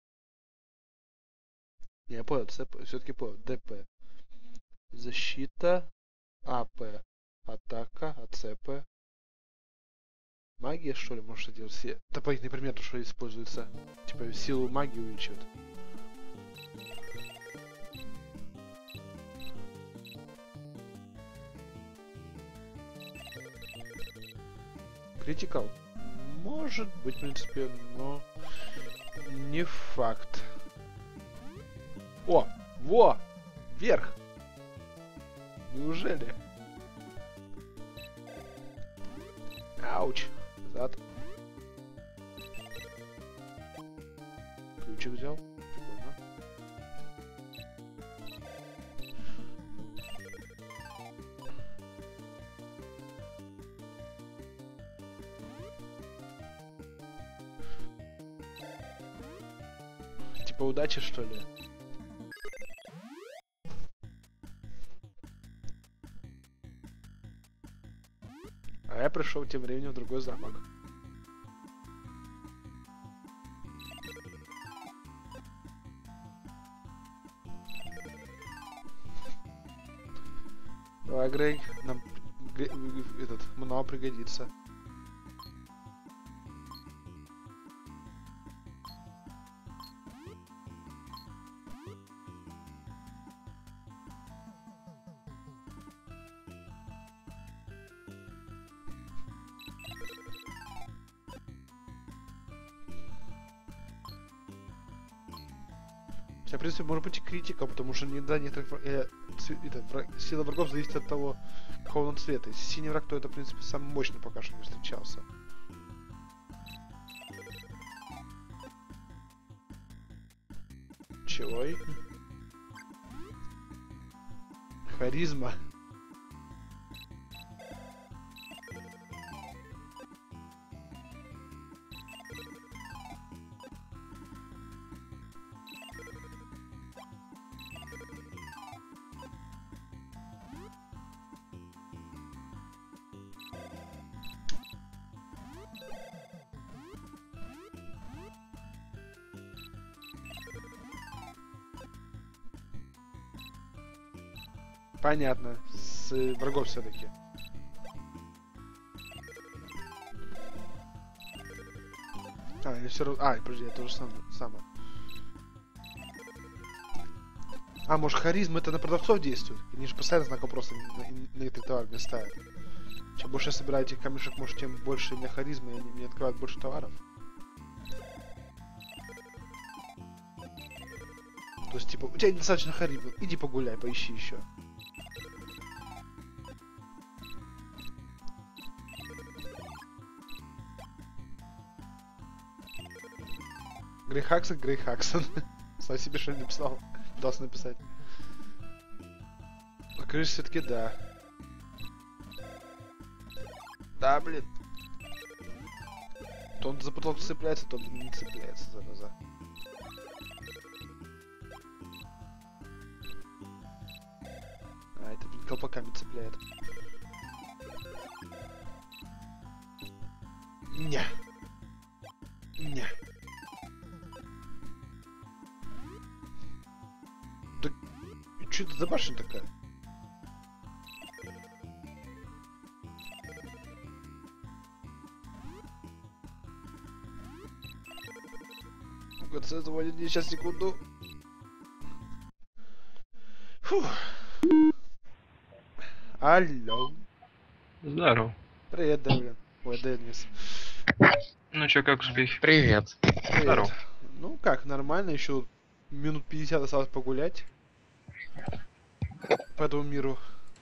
Не, я понял, ЦП. Все-таки понял. ДП. Защита. АП. Атака. АЦП. Магия, что ли, может делать? Все дополнительные предметы, что используются. Типа силу магии увеличивают. Критикал. Может быть, в принципе, но не факт. О! Во! Вверх! Неужели? Ауч! Назад. Ключик взял. Прикольно. Типа удачи, что ли? А я пришел тем временем в другой замок. Давай, Грей, нам этот много пригодится. Хотя, в принципе, может быть и критика, потому что иногда сила врагов зависит от того, какого он цвета. Если синий враг, то это, в принципе, самый мощный пока что не встречался. Чего? Харизма. Понятно. С врагов все-таки. Я все равно... подожди, это то же самое. А, может, харизма это на продавцов действует? Они же постоянно знак вопроса на этой товарной ставят. Чем больше я собираю этих камешек, может, тем больше у меня харизма, и они мне открывают больше товаров. То есть, типа, у тебя недостаточно харизмы, иди погуляй, поищи еще. Грей Хаксон. Сам себе что-нибудь написал. Пытался написать. Покажись, все-таки да. Да, блин. То он за потолок цепляется, то не цепляется, зараза. А, это, блин, колпаками цепляет. Не. Не. Да... Чё это за башня такая? Ну-ка, заводит мне сейчас, секунду. Фух. Алло. Здорово. Привет, Дэвлин. Ой, Деннис. Ну чё, как успехи? Привет. Привет. Здорово. Ну как, нормально, еще минут 50 осталось погулять по этому миру.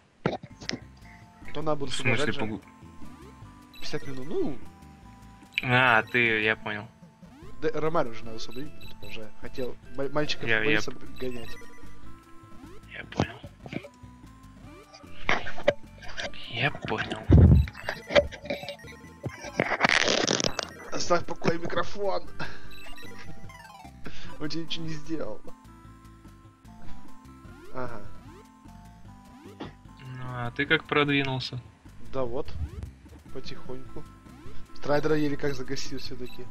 То надо будет В смысле же. 50 минут, ну, А, ты, я понял. Ромарио уже надо освободить, уже хотел мальчиков Я боится гонять. Я понял. Я понял. Оставь в покое микрофон. Он тебе ничего не сделал. Ага. Ну, а ты как продвинулся? Да вот. Потихоньку. Страйдера еле как загасил все-таки.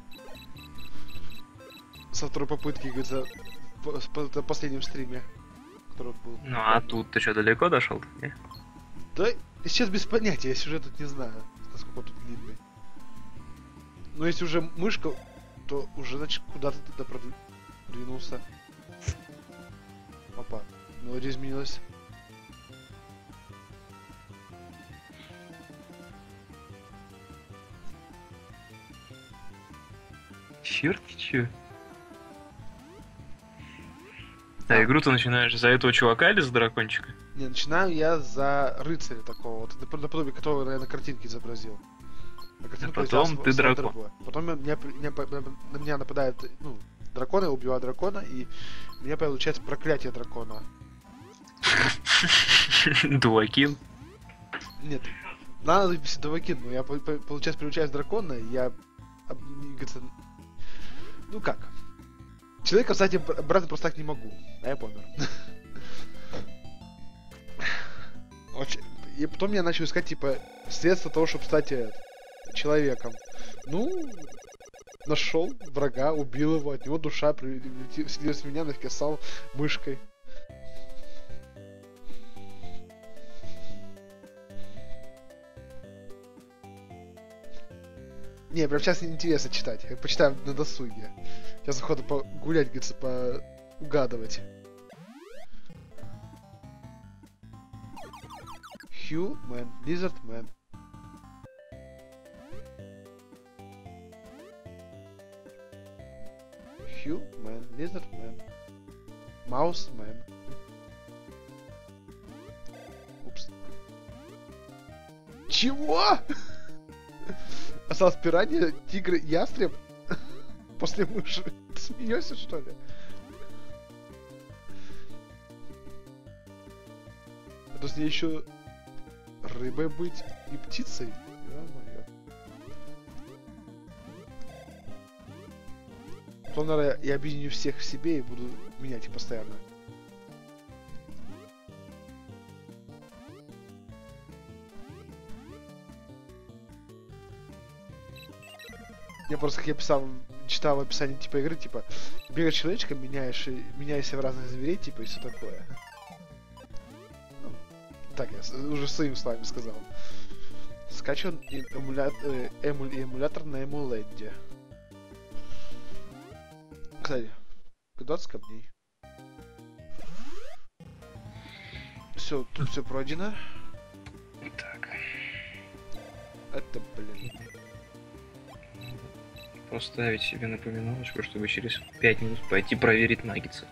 Со второй попытки, говорится, на последнем стриме, который был. Ну, а тут ты что, далеко дошел? Да, сейчас без понятия, я сюжет тут не знаю, насколько он тут длинный. Но если уже мышка, то уже, значит, куда-то тогда продвинулся. Опа, мелодия изменилась. Черт, чё? А игру ты начинаешь за этого чувака или за дракончика? Не, начинаю я за рыцаря такого, вот, наподобие которого я на картинке изобразил. На картинке потом ты дракон. Потом на меня нападает, ну, дракон, я убиваю дракона, и у меня получается проклятие дракона. Дуакин. Нет, надо записать Дуакин, но я, получается, превращаюсь в дракона, и я... Ну как? Человека, кстати, брать просто так не могу, а я помер. И потом я начал искать, типа, средства того, чтобы стать человеком. Ну, нашел врага, убил его, от него душа слилась в меня, навкисал мышкой. Не, прям сейчас интересно читать. Я почитаю на досуге. Сейчас заходу погулять, говорится, поугадывать. Human, Lizard Man. Human, Lizard Man. Mouse Man. Упс. Чего? Осталось пиранья, тигр, ястреб? После мыши. Ты смеешься, что ли? А то с ней еще рыбой быть и птицей. Ё-моё. Потом, наверное, я объединю всех в себе и буду менять их постоянно. Я просто, как я читал в описании типа игры, типа, бегаешь человечком, меняешься в разных зверей, типа, и все такое. Ну, так я уже своими словами сказал. Скачан эмулятор на эмуленде. Кстати, 20 камней. Все, тут все пройдено. Так. Это, блин. Поставить себе напоминалочку, чтобы через 5 минут пойти проверить наггетсы.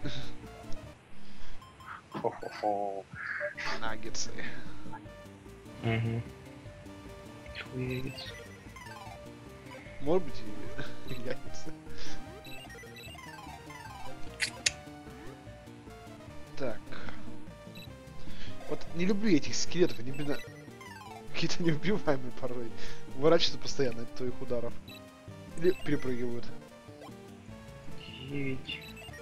Хо-хо-хо. Наггетсы. Угу. Яйца. Может быть и яйца. Так. Вот не люблю этих скелетов, они, блин, какие-то неубиваемые порой. Уворачиваются постоянно от твоих ударов. перепрыгивают. 9.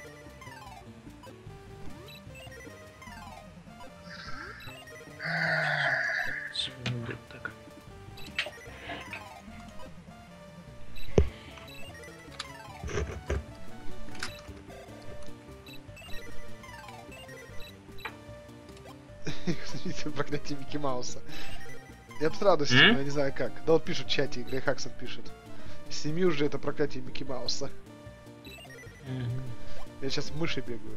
Так. Смотрите, проклятие Микки Мауса. Я бы с радостью, но я не знаю как. Да вот пишут в чате, Грей Хаксон пишет. Сними уже это проклятие Микки Мауса. Я сейчас в мыши бегаю.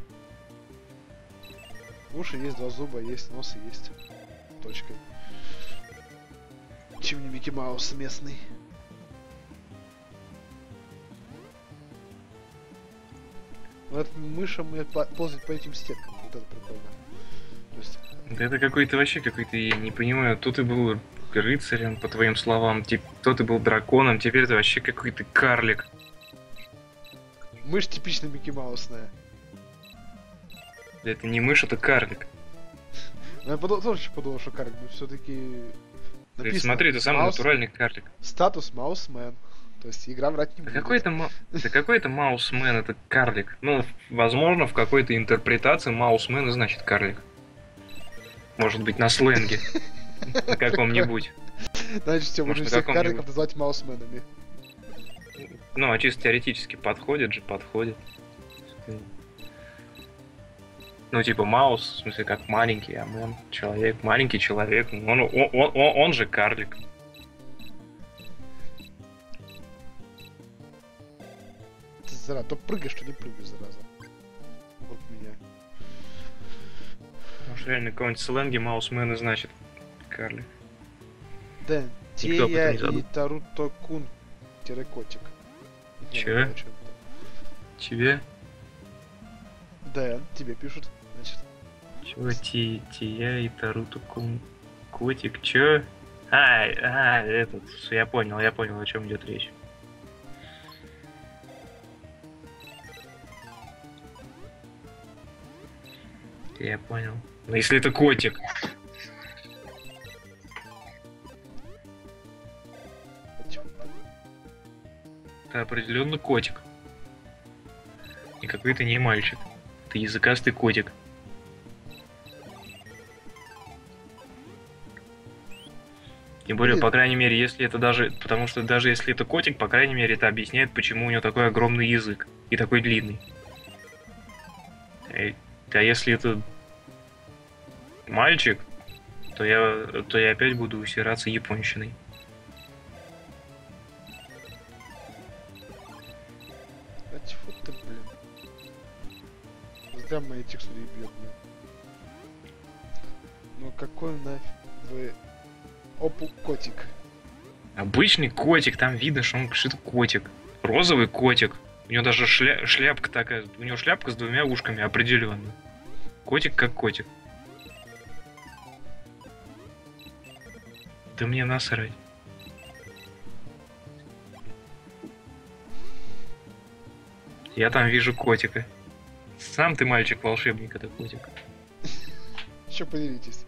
Уши есть, 2 зуба есть, нос есть. Точкой. Чем не Микки Маус местный. Ну это мыша мы ползать по этим стенкам. Вот это прикольно. То есть... Да это какой-то вообще какой-то, я не понимаю, то ты был рыцарем, по твоим словам, то ты был драконом, теперь ты вообще какой-то карлик. Мышь типично Микки Маусная. Это не мышь, это карлик. Ну, я тоже подумал, что карлик, но все-таки... Ты смотри, ты самый натуральный карлик. Статус Маусмен. То есть игра врать не будет. Да какой это Маусмен, это карлик. Ну, возможно, в какой-то интерпретации Маусмен и значит карлик. Может быть, на сленге. На каком-нибудь. Значит, все, можно всех карликов назвать Маусменами. Ну, а чисто теоретически подходит же, подходит. Ну, типа Маус, в смысле, как маленький, а Мэн человек, маленький человек. Он же карлик. Ты, зараза, то прыгаешь, то не прыгаешь, зараза. Вот меня. Может, реально какой-нибудь сленге Маусмен и значит карлик. Дэн, Тея и Таруто-кун, котик. Че? Тебе? Дэн, тебе пишут, значит. Чего? Тея и Таруто-кун, котик, чё? Этот, я понял, о чем идет речь. Я понял. Но если это котик. Это определенно котик. И какой-то не мальчик. Это языкастый котик. Тем более, по крайней мере, если это даже... Потому что даже если это котик, по крайней мере, это объясняет, почему у него такой огромный язык. И такой длинный. А если это мальчик, то я опять буду усираться японщиной. А чего ты, блин? Зря мои текстуры бьет, блин. Ну какой нафиг вы... Опу котик. Обычный котик, там видно, что он что-то котик. Розовый котик. У него даже шляпка такая. У него шляпка с 2 ушками, определенно. Котик как котик. Да мне насрать. Я там вижу котика. Сам ты мальчик-волшебник, это котик. Еще поделитесь.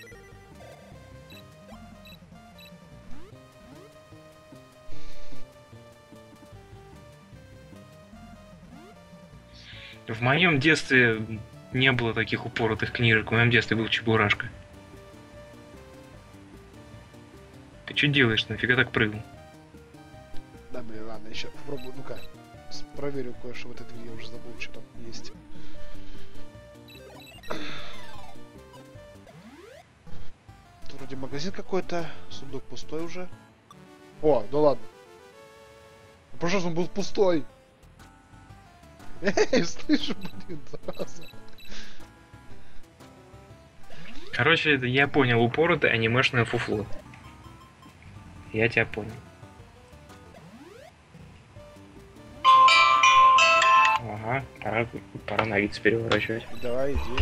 В моем детстве не было таких упоротых книжек. В моем детстве был Чебурашка. Ты что делаешь? Нафига так прыгнул? Да, блин, ладно, еще попробую, ну-ка. Проверю кое-что в этой двери, я уже забыл, что там есть. Тут вроде магазин какой-то, сундук пустой уже. О, да ладно. В прошлый раз он был пустой. Эй, слышу, блин, зараза. Короче, это я понял, упоротое анимешное фуфло. Я тебя понял. Ага, пора на лиц переворачивать. Давай, иди.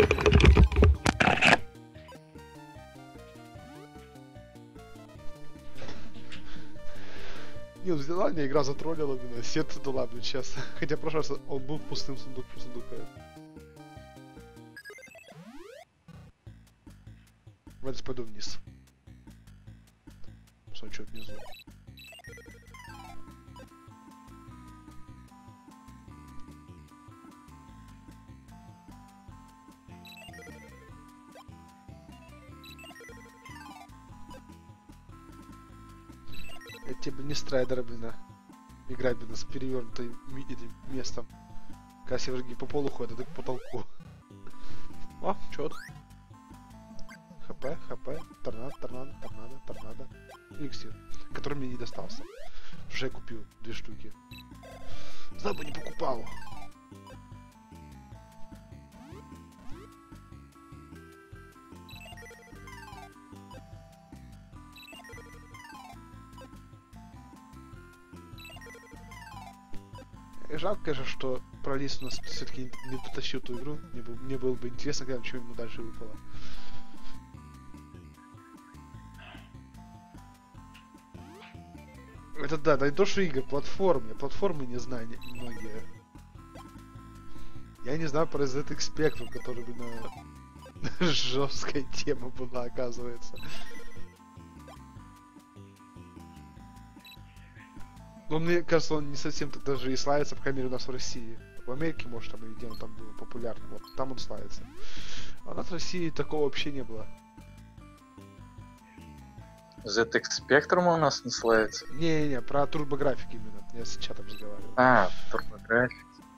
Не, ну взяла меня, игра затроллила меня, сердце дала, блин, сейчас. Хотя в прошлый раз он был пустым сундуком. Давайте пойду вниз. Посмотрю, что внизу. Эти, блин, не страйдеры, блин, играть, блин, с перевернутым этим местом. Когда все враги по полу ходят, а ты к потолку. О, чё? ХП, торнадо. Эликсир, который мне не достался. Уже купил 2 штуки. Знал бы, не покупал. Жалко, конечно, что Пролис у нас все-таки не дотащил ту игру. Мне было бы интересно, глянуть, что ему дальше выпало. Это да, не то, что игры, платформы не знаю многие. Я не знаю про ZX Spectrum, который бы на жесткая тема была, оказывается. Но мне кажется, он не совсем так даже и славится, по крайней мере, у нас в России. В Америке, может, там, или где он там был популярным, вот, там он славится. А у нас в России такого вообще не было. ZX Spectrum у нас не славится. Не-не-не, про TurboGrafx именно. Я с чатом разговаривал. А, TurboGrafx.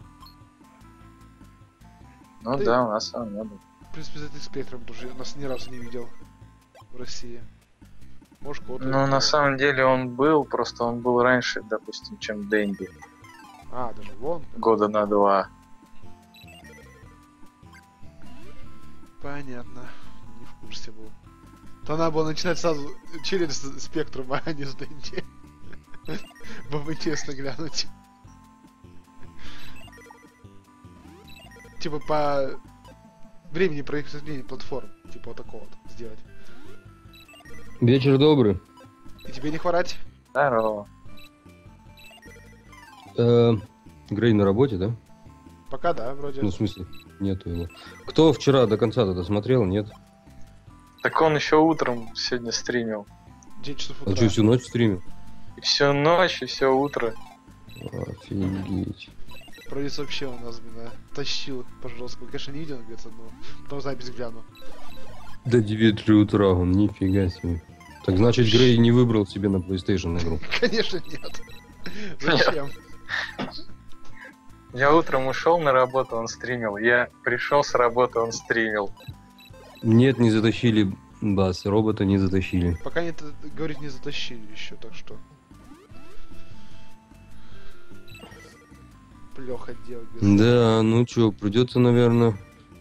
Ну да, у нас он не был. В принципе, ZX Spectrum тоже нас ни разу не видел в России. Может, кого-то... Ну, на самом деле он был, просто он был раньше, допустим, чем Дэнди. А, даже вон. Года на 2. Понятно. Не в курсе был. То надо было начинать сразу через Спектрум, а не с Дэнди. Было бы интересно глянуть. Типа по времени происхождения платформ. Типа вот такого вот сделать. Вечер добрый. И тебе не хворать? Здорово. Грей на работе, да? Пока да, вроде. Ну, в смысле, нету его. Кто вчера до конца тогда смотрел, нет? Так он еще утром сегодня стримил. 9 часов А утра. что, всю ночь стримил? И всю ночь, и все утро. Офигеть. Провис вообще у нас, блин, тащил по жесткому. Конечно, не видел где-то, но потом запись гляну. До 9 утра он, нифига себе. Так значит, Грей не выбрал себе на PlayStation игру. Конечно, нет. Зачем? Я утром ушел на работу, он стримил. Я пришел с работы, он стримил. Нет, не затащили бас, робота не затащили. Пока нет, говорит, не затащили еще, так что. Плохо делать. Да, ну чё, придется, наверное,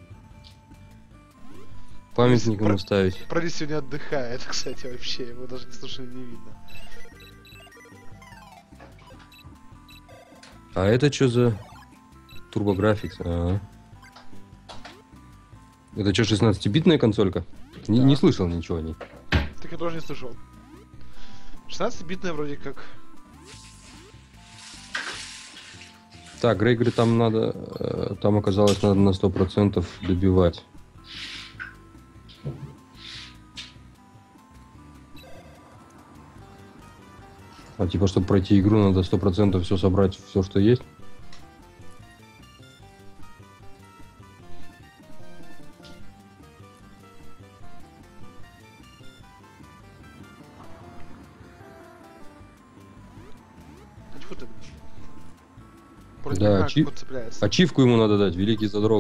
памятник ему ставить. Пролис сегодня отдыхает, кстати, вообще. Его даже не слушали, не видно. А это что за TurboGrafx? Ага. Это что, 16-битная консолька? Не, Да. не слышал ничего о ней. Так я тоже не слышал. 16-битная вроде как. Так, Грей говорит, там надо, там оказалось, надо на 100% добивать. А типа, чтобы пройти игру, надо 100% все собрать, все, что есть. А чего ты? Вроде Да, не знаю, чип- как он цепляется. Ачивку ему надо дать, великий задрот.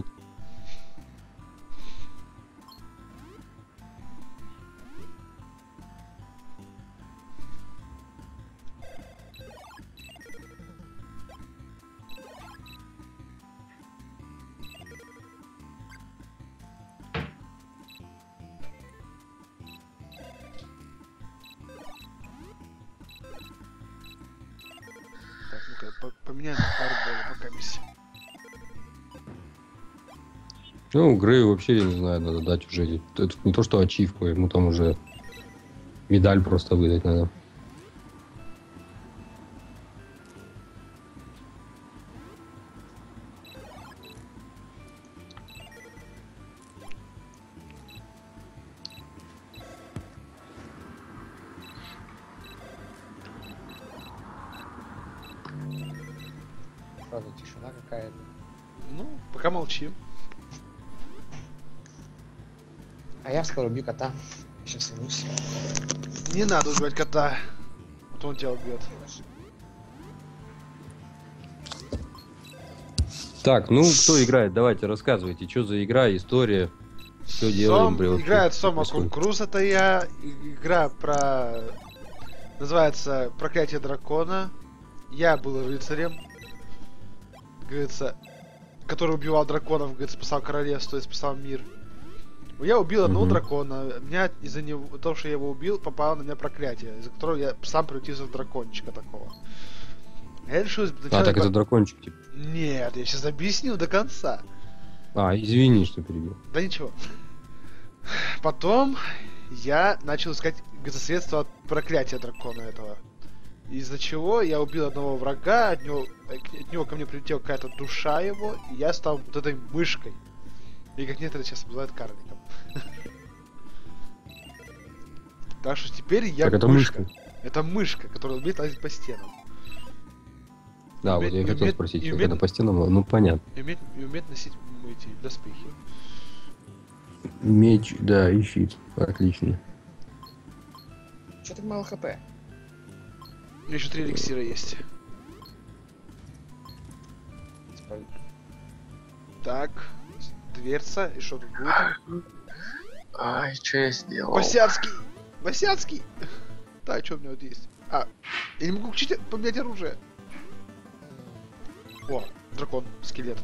Так, ну-ка, поменяем хардбол пока миссия. Ну, Грею вообще, я не знаю, надо дать уже. Это не то, что ачивку, ему там уже медаль просто выдать надо. Правда, тишина какая-то. Ну, пока молчим. А я скоро убью кота. Сейчас вернусь. Не надо убивать кота. Вот он тебя убьет. Так, ну кто играет? Давайте рассказывайте, что за игра, история, что делаем. Играет Сома Круз, это я. Игра про... Называется «Проклятие дракона». Я был рыцарем, говорится, который убивал драконов, говорит, спасал королевство и спасал мир. Я убил одного дракона. Меня из-за него, того, что я его убил, попало на меня проклятие, из-за которого я сам превратился в дракончика такого. Я решил... так это дракончик, типа. Нет, я сейчас объясню до конца. Извини, что перебил. Да ничего. Потом я начал искать средства от проклятия дракона этого. Из-за чего я убил одного врага, от него ко мне прилетела какая-то душа его, и я стал вот этой мышкой. И как некоторые сейчас называют карликом. Так что теперь я это мышка. Это мышка, которая умеет лазить по стенам. Да, вот я хотел спросить, как это по стенам, ну понятно. И умеет носить эти доспехи. Меч, да, и щит. Отлично. Че так мало хп? У меня еще 3 эликсира есть. Так, дверца, и что тут будет? Ай, что я сделал? Васяцкий! Васяцкий! Так, что у меня вот есть? Я не могу поменять оружие. О, дракон, скелет.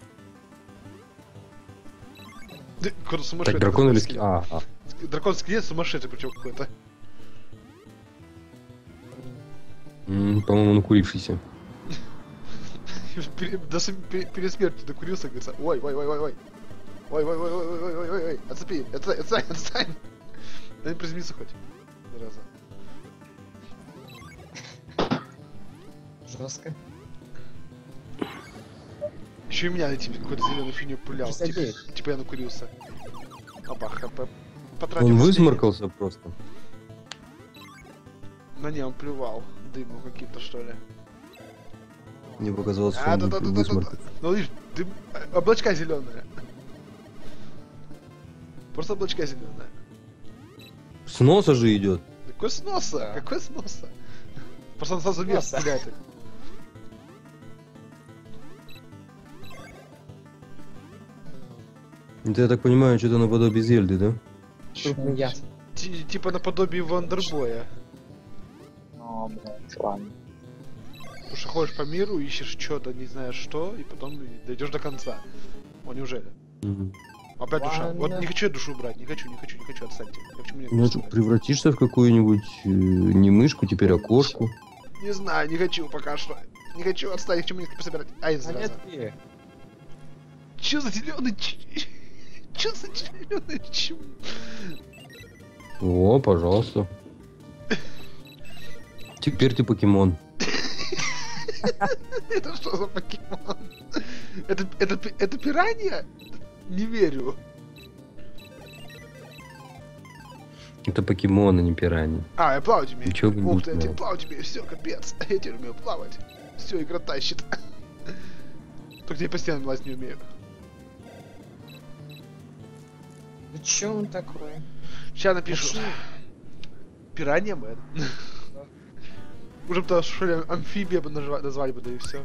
Какой-то сумасшедший. Так, дракон или скелет? Дракон-скелет сумасшедший, причем какой-то. По-моему, накурившийся. Перед смертью докурился, говорится, ой. Ой, отцепи, отстань. Да не приземлиться хоть. Зараза. Жестко. Еще и меня этим какой-то зеленый фигню пулял. Типа я накурился. Бабах, потратил. Он высморкался просто. На не, он плювал. Дыму каким-то, что ли. Мне показалось, что он высморкался. Ну, видишь, дым... облачка зеленая. Просто облачка зеленая. С носа же идет. Какой с носа? Да. Какой с носа? Просто он сразу вверх стреляет их. Это, я так понимаю, что-то наподобие Зельды, да? Крупный яд. Типа наподобие Вандербоя. О, блядь, ладно. Потому что ходишь по миру, ищешь что-то, не знаешь что, и потом дойдешь до конца. О, неужели? Опять душа. Ладно. Вот не хочу я душу брать, не хочу, отстаньте. Почему мне Ну, душу брать? превратишься в какую-нибудь не мышку, теперь окошку. Не знаю, не хочу пока что. Не хочу отстать, к чему мне пособирать. Ай, А зараза. нет, Чё за зеленый? Чё за зеленый? Чё? О, пожалуйста. Теперь ты покемон. Это что за покемон? Это пиранья? Не верю. Это покемон, а не пираньи. Я плавать умею. Ты чё, как Ух ты, я будто? теперь плавать умею, все, капец. Я теперь умею плавать. Все, игра тащит. Только я по стенам лазить не умею. ну чё он такой? Сейчас напишу. Пиранья, мэн. Уже потому что амфибия бы назвали бы, да и все.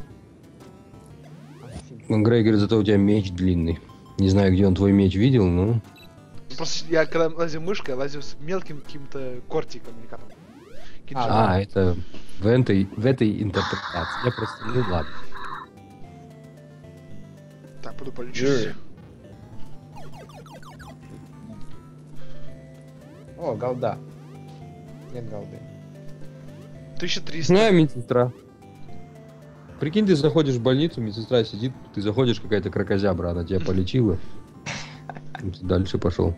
Ну, Грей говорит, зато у тебя меч длинный. Не знаю, где он твой меч видел, но... Просто я когда лазил мышкой, лазил с мелким каким-то кортиком или как там. Кинжалом. это в этой интерпретации. Я просто... Ну ладно. Так, пойду полечусь. О, голда. Нет голды. 1300. Медсестра. Прикинь, ты заходишь в больницу, медсестра сидит, ты заходишь, какая-то кракозябра, она тебя полечила. Ты дальше пошел.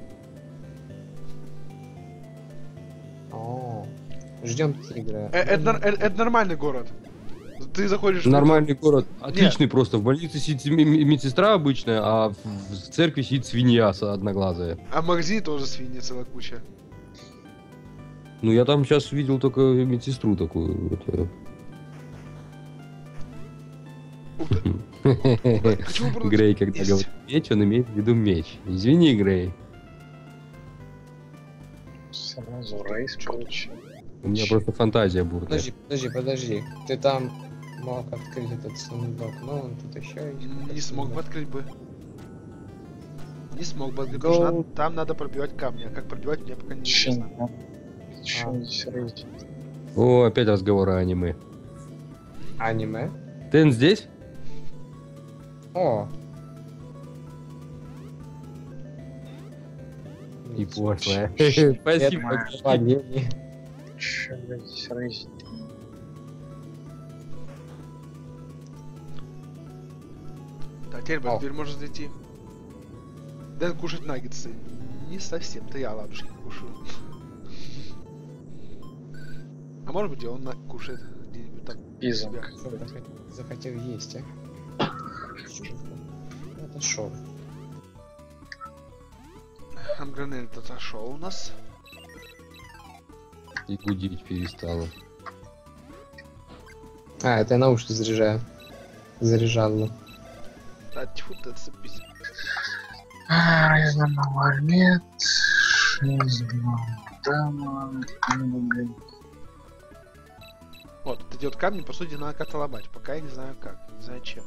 О, ждем тигра. Это нормальный город. Ты заходишь... Нормальный город, отличный просто. В больнице сидит медсестра обычная, а в церкви сидит свинья одноглазая. А в магазине тоже свинья целая куча. Ну, я там сейчас видел только медсестру такую. Ух ты. Почему продать Грей, когда есть? говорит меч, он имеет в виду меч. Извини, Грей. Сразу рейс получил. У меня просто фантазия бурная. Подожди. Ты там мог открыть этот сундук, но он тут еще есть. Не смог бы открыть бы. Не смог бы открыть, потому что там надо пробивать камни. А как пробивать, мне пока не известно. Что здесь рыть? О, опять разговоры о аниме. Аниме? Тен здесь? О! И пошлая. Это Спасибо. падение. Что здесь рыть? Так, теперь, О. теперь можно зайти. Дэн кушать наггетсы. Не совсем-то я ладушки кушаю. А может быть, и он кушает где-нибудь там у Пизом. себя. Что захотел есть, а? Это шоу. Амгранель отошел у нас. И гудеть перестала. А, это я наушники заряжаю. Заряжал. А тьфу ты, отцепись. Разному армет. Дама. Вот, вот эти вот камни, по сути, надо как-то ломать. Пока я не знаю как, не знаю чем.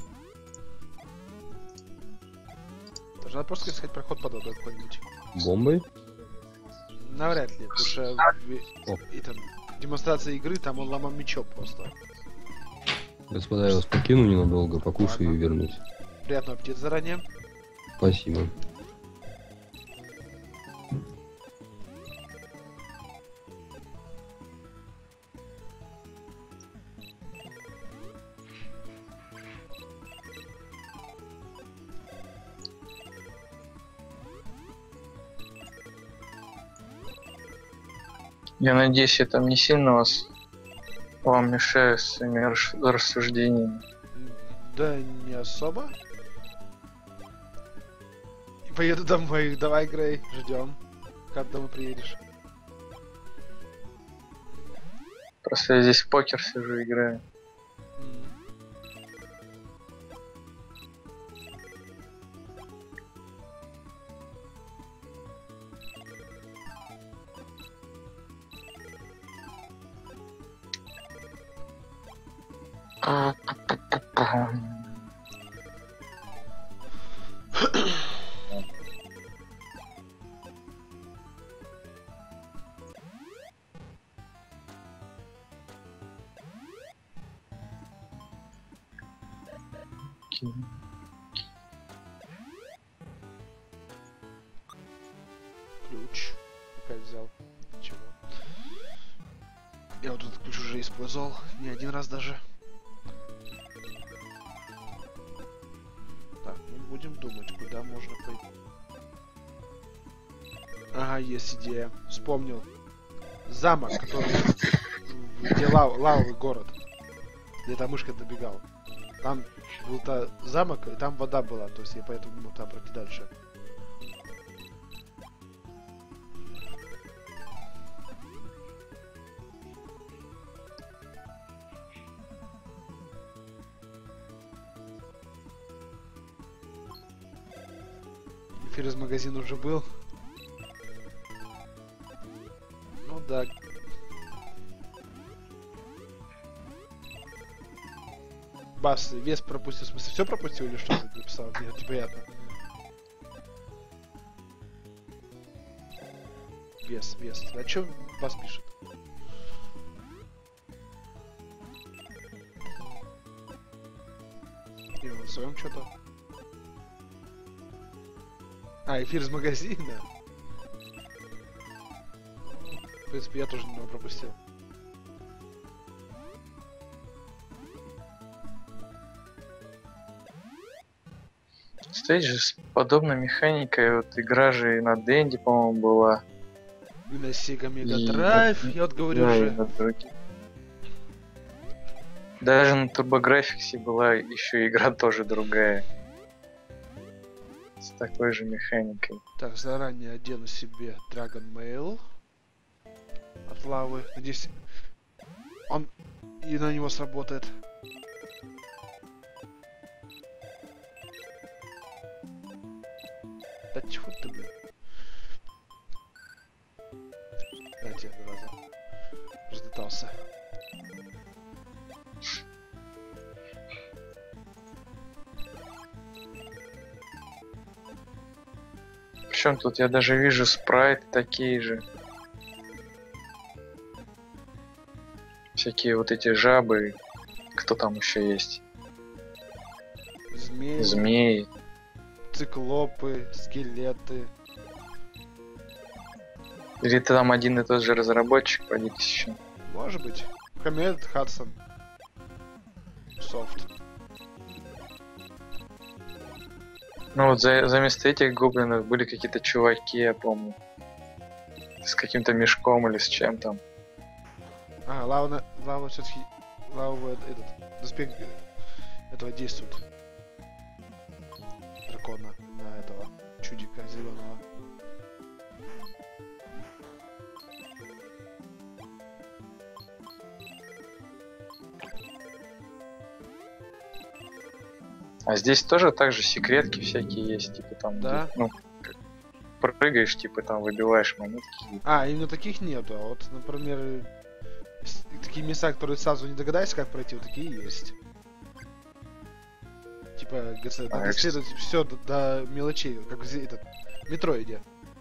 Даже надо просто искать проход под водой какой-нибудь. Бомбой? Навряд ли, потому что О. это, демонстрация игры, там он ломал мечом просто. Господа, я вас покину ненадолго, покушаю Ладно. и вернусь. Приятного аппетита заранее. Спасибо. Я надеюсь, я там не сильно вам мешаю с своими рассуждениями. Да не особо. Поеду домой. Давай, Грей, ждем. Как домой приедешь? Просто я здесь в покер сижу, играю. М. Ключ. Опять взял. Чего? Я вот этот ключ уже использовал. Не один раз даже. Так, ну будем думать, куда можно пойти. Ага, есть идея. Вспомнил. Замок, который... Где лавовый город. Где та мышка добегал. Там был замок, и там вода была. То есть я поэтому мог там пройти дальше. Эфир из магазина уже был. Ну да. Бас, вес пропустил. В смысле, все пропустил или что ты написал? Нет, непонятно. Вес. А чё Бас пишет? И он в своем что-то. А, эфир из магазина. В принципе, я тоже немного пропустил. Стоит же с подобной механикой, вот игра же и на Денди, по-моему, была. И на Sega Mega И Drive, на- я вот говорю Да, и же. на других. Даже на TurboGrafx была еще игра тоже другая. С такой же механикой. Так, заранее одену себе Dragon Mail от лавы. Надеюсь, он и на него сработает. Да чего ты, блин? Дайте, зараза. Разлетался. Причем тут я даже вижу спрайты такие же. Всякие вот эти жабы. Кто там еще есть? Змеи, Змеи. циклопы, скелеты. Или ты там один и тот же разработчик, поделись еще. Может быть. Хамед Хадсон. Софт. Ну вот заместо этих гоблинов были какие-то чуваки, я помню. С каким-то мешком или с чем там. А, лава все-таки. Лава этот. Доспех этого действует. Дракона на этого чудика зеленого. А здесь тоже так же секретки всякие есть, типа там, Да. ну, прыгаешь, типа там выбиваешь монетки. А, именно таких нету. А вот, например, такие места, которые сразу не догадаешься, как пройти, вот такие есть. Типа, говорится, надо исследовать все до мелочей, как в этот Метроиде.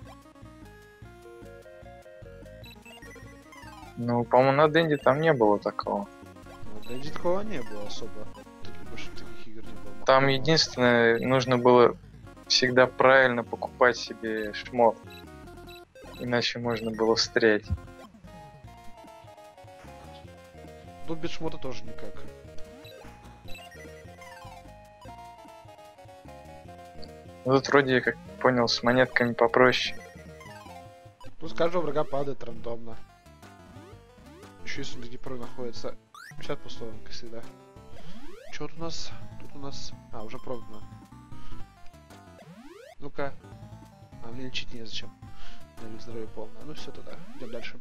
Ну, по-моему, на Денде там не было такого. Ну, да, такого не было особо. Больше таких игр не было. Там единственное, нужно было всегда правильно покупать себе шмот. Иначе можно было встрять. Ну, без шмота тоже никак. Ну, тут вроде, как понял, с монетками попроще. Ну, с каждого врага падает рандомно. Еще если где порой находится 50 пустого, как всегда. Что тут у нас? Тут у нас... А, уже продано. Ну-ка. А, мне лечить незачем. У меня здоровье полное. Ну все тогда. Идем дальше.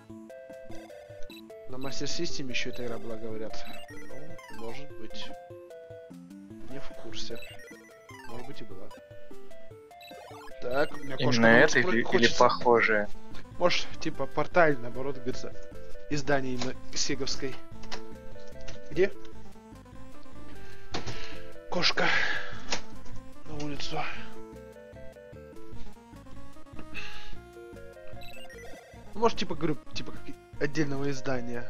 На Master System еще эта игра была, говорят. Ну, может быть. Не в курсе. Может быть и была. Так, у меня кошка Именно это хочется. или похожее? Может, типа порталь, наоборот, говорится, издание именно сеговской. Где? Кошка. На улицу. Может, типа, говорю, типа как отдельного издания.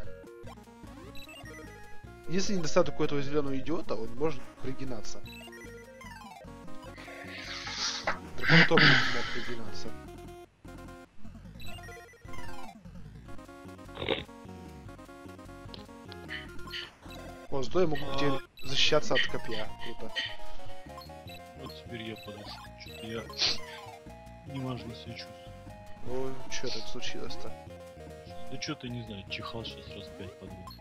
Если недостаток у этого зеленого идиота, он может пригинаться. Дракон тоже не может пригинаться. О, зато я могу теперь защищаться от копья. Круто. Вот теперь я подошел. Что-то я неважно себя чувствую. Ой, что так случилось-то? Да что-то не знаю, чихал сейчас раз 5 подряд.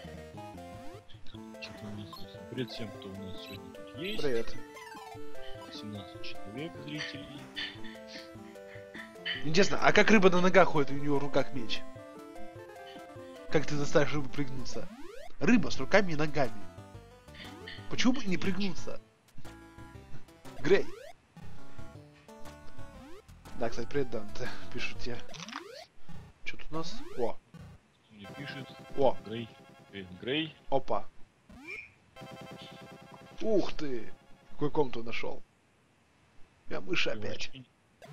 Что-то у нас есть. Привет всем, кто у нас сегодня тут есть. Привет. 17 человек зрителей. Интересно, а как рыба на ногах ходит, и у него в руках меч? Как ты заставишь рыбу прыгнуться? Рыба с руками и ногами. Почему бы не прыгнуться? Грей. Да, кстати, привет, Данте. Пишут тебе. Что тут у нас? О, Мне пишет. о, Грей. Привет, Грей. опа. Ух ты! Какую комнату нашел? Я мышь опять. Привычки.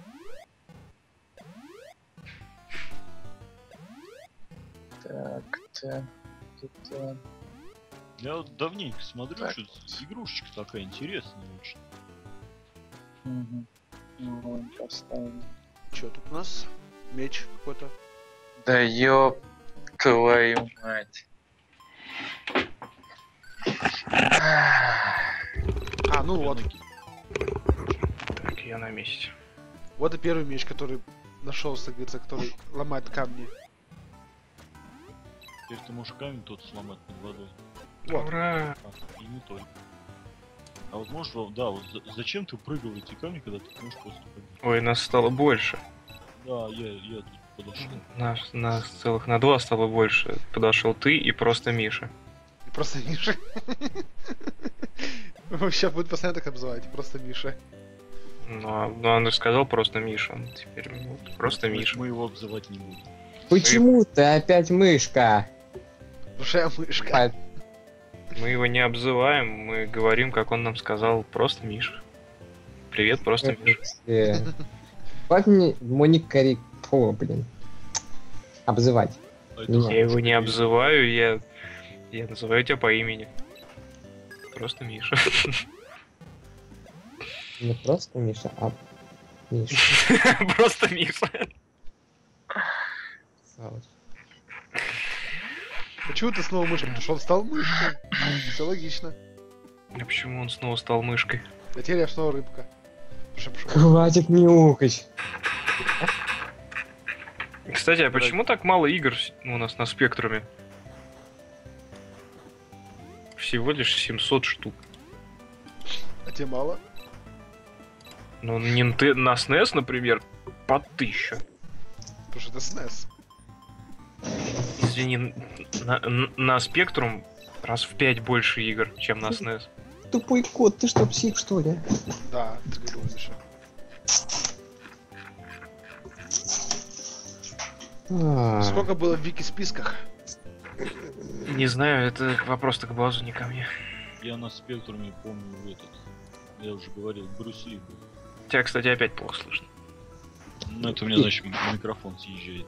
Так, так, так. Я вот давненько смотрю, Так. что игрушечка такая интересная очень. Угу. Ну, поставим. Что тут у нас? Меч какой-то. Да ёб твою мать. А, ну вот. Так, я на месте. Вот и первый меч, который нашелся, говорится, который ломает камни. Теперь ты можешь камень тот сломать под водой. Вот. Ура! А, и не только. А вот можешь, да, вот зачем ты прыгал в эти камни, когда ты можешь просто прыгать? Ой, нас стало больше. Да, я тут подошел. Нас целых на 2 стало больше. Подошел ты и просто Миша. И просто Миша. Сейчас будет постоянно так обзывать. Просто Миша. Ну, он же сказал просто Миша. Теперь вот просто Миша. Мы его обзывать не будем. Почему ты опять мышка? Душа мышка. Мы его не обзываем, мы говорим, как он нам сказал, просто Миша. Привет, просто Миша. Как мне Моникари... Фу, блин. Обзывать. А это Я его не хорошо. обзываю, я называю тебя по имени. Просто Миша. Не просто Миша, а Миша. Просто Миша. Сволочь. Почему ты снова мышкой? Потому что он стал мышкой. Все логично. А почему он снова стал мышкой? А теперь я снова рыбка. Шепшу. Хватит мяукать. Кстати, а почему так мало игр у нас на спектруме? Всего лишь 700 штук. А тебе мало? Ну, на SNES, например, по 1000. Потому что это SNES. Извини, на Spectrum раз в 5 больше игр, чем на SNES. Тупой кот, ты что, псих, что ли? Да, ты говорил, Миша. Сколько было в вики-списках? Не знаю, это вопрос-то к базу, не ко мне. Я на спектруме помню этот. Я уже говорил, Брюс Ли был. Тебя, кстати, опять плохо слышно. Ну это у меня, значит, микрофон съезжает.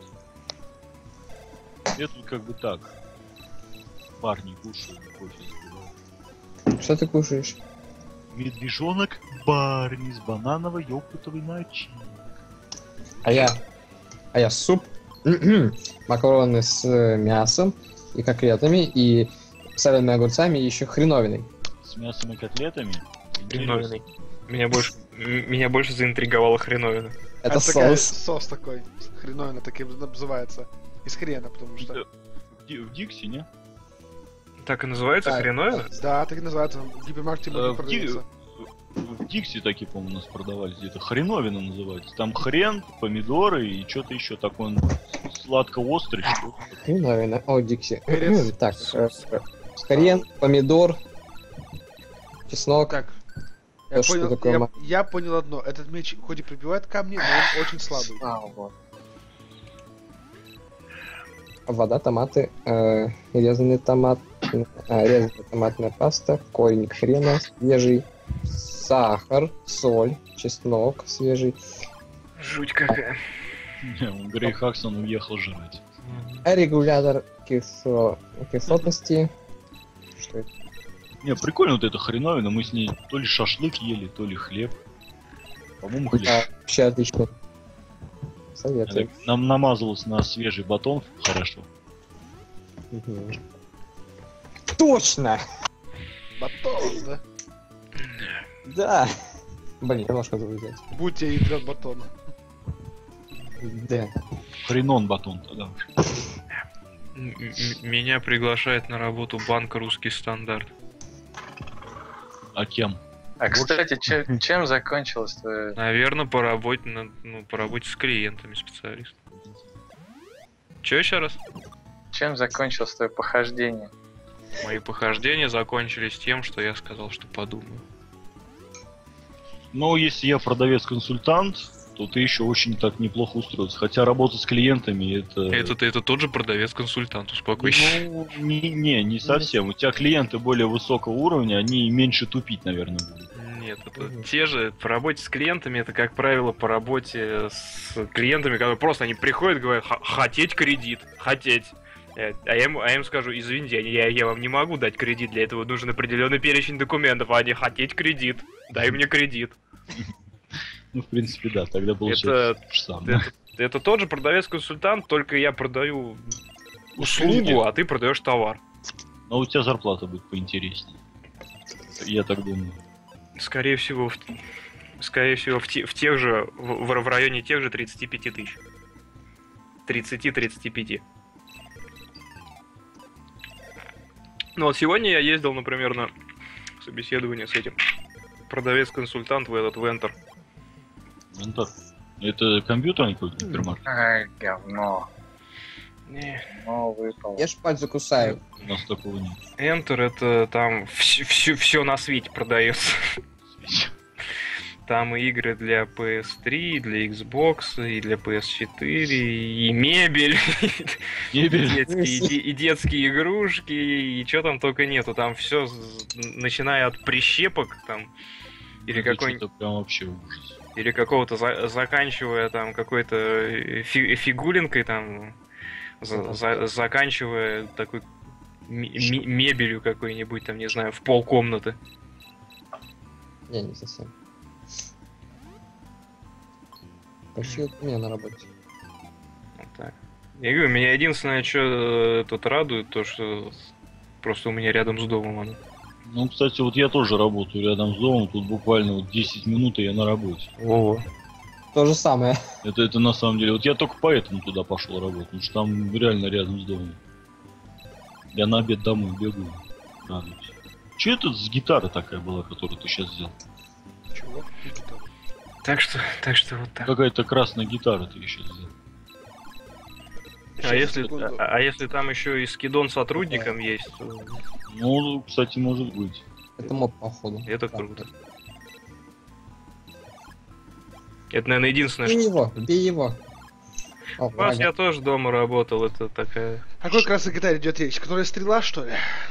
Я тут как бы так. Парни кушаю, кофе забываю. Что ты кушаешь? Медвежонок Барни с бананово-йогуртовой начинкой. А я суп, макароны с мясом и котлетами, и солеными огурцами, и еще хреновиной. С мясом и котлетами? Хреновиной. Меня больше заинтриговала хреновина. Это такая- соус. Сос такой. Хреновина таким называется. Из хрена, потому что... В Дикси, не? Так и называется Да. хреновина? Да, так и называется. В гипермаркете много В продается. Дикси такие, по-моему, у нас продавались где-то. Хреновина называется. Там хрен, помидоры и что-то еще такое сладко-острый. что-то. Хреновина. О, Дикси. Перец. Так, хрен, помидор, чеснок. Так. Да что такое, Я понял одно. Этот меч хоть и пробивает камни, но он очень слабый. Вот. Вода, томаты, резаный томат, резаная томатная паста, корень хрена свежий, сахар, соль, чеснок свежий, Жуть какая. Грей Хаксон уехал жрать. регулятор кислотности. Что это? Не, прикольно вот эта хреновина. Мы с ней то ли шашлык ели, то ли хлеб. По-моему, хлеб. Да, вообще отлично. Советую. Нам намазалось на свежий батон хорошо. Мгм. Точно! Батон, да? Да! Блин, немножко забыл взять. Будь тебе ядрёт батон. Да. Хренон батон тогда уж. Меня приглашает на работу банк «Русский стандарт». А кем? А, кстати, чем закончилось твое... Наверное, по работе, по работе с клиентами специалист. Че еще раз? Чем закончилось твое похождение? Мои похождения закончились тем, что я сказал, что подумаю. Ну, если я продавец-консультант, то ты еще очень так неплохо устроился. Хотя работа с клиентами Это тот же продавец-консультант, успокойся. Ну, не совсем. У тебя клиенты более высокого уровня, они меньше тупить, наверное, будут. Нет, это те же, по работе с клиентами, это, как правило, по работе с клиентами, которые просто они приходят и говорят, хотеть кредит, хотеть. А я им скажу, извините, я вам не могу дать кредит, для этого нужен определенный перечень документов, а не хотеть кредит, дай мне кредит. Ну, в принципе, да, тогда получается то же самое. Это тот же продавец-консультант, только я продаю услугу, а ты продаешь товар. Но у тебя зарплата будет поинтереснее. Я так думаю. Скорее всего, в тех же, в районе тех же 35 тысяч. 30-35. Ну вот сегодня я ездил, например, на собеседование с этим. Продавец-консультант в Enter. Вентор. Это компьютерный какой-то гипермаркет? Ай, говно. Не. Ну, выпало. Я ж пальцы кусаю. У нас такого нет. Enter это там все на свете продается. там и игры для PS3, для Xbox, и для PS4, и мебель, и детские игрушки, и что там только нету. Там все, начиная от прищепок, там, или какой-нибудь... Прям вообще ужас. Или какого-то, заканчивая там какой-то фигулинкой, там, заканчивая такой мебелью какой-нибудь, там, не знаю, в полкомнаты. Не совсем. Почти вот у меня на работе. Вот так. Я говорю, меня единственное, что тут радует, то, что просто у меня рядом с домом оно. Ну, кстати, вот я тоже работаю рядом с домом, тут буквально вот 10 минут, и я на работе. О, То же самое. Это на самом деле, вот я только поэтому туда пошел работать, потому что там реально рядом с домом. Я на обед домой бегаю, радуюсь. Че это с гитара такая была, которую ты сейчас взял? Чего? так что вот так. Какая-то красная гитара ты сейчас взял. А если там еще и скидон сотрудником есть, то Ну, кстати, может быть. Это мод, походу. это круто. Это, наверное, единственное, Бей что... его, бей его. О, У вас врага. я тоже дома работал, это такая... О какой красной гитаре идет речь? Которая стрела, что ли?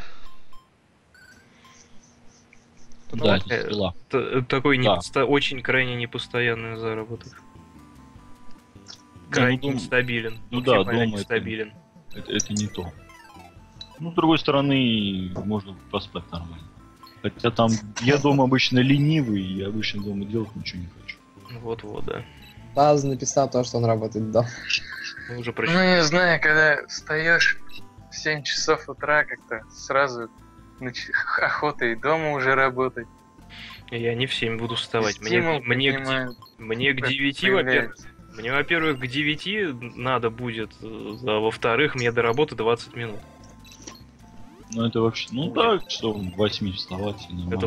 Да, это стрела. Такой Да. очень крайне непостоянный заработок. Не, Крайне ну, нестабилен. ну Максимально да, дома нестабилен. Это не то. Ну, с другой стороны, можно поспать нормально. Хотя там я дома обычно ленивый, и я обычно дома делать ничего не хочу. Вот, да. Баз написал то, что он работает, да. Мы уже Ну, прочитали. не знаю, когда встаешь в 7 часов утра, как-то сразу охота и дома уже работать. Я не в 7 буду вставать. Стимул Мне поднимает, к 9, во-первых. появляется. Мне, во-первых, к 9 надо будет, а во-вторых, мне до работы 20 минут. Ну, это вообще... Ну, да, часов 8 вставать, и нормально. Это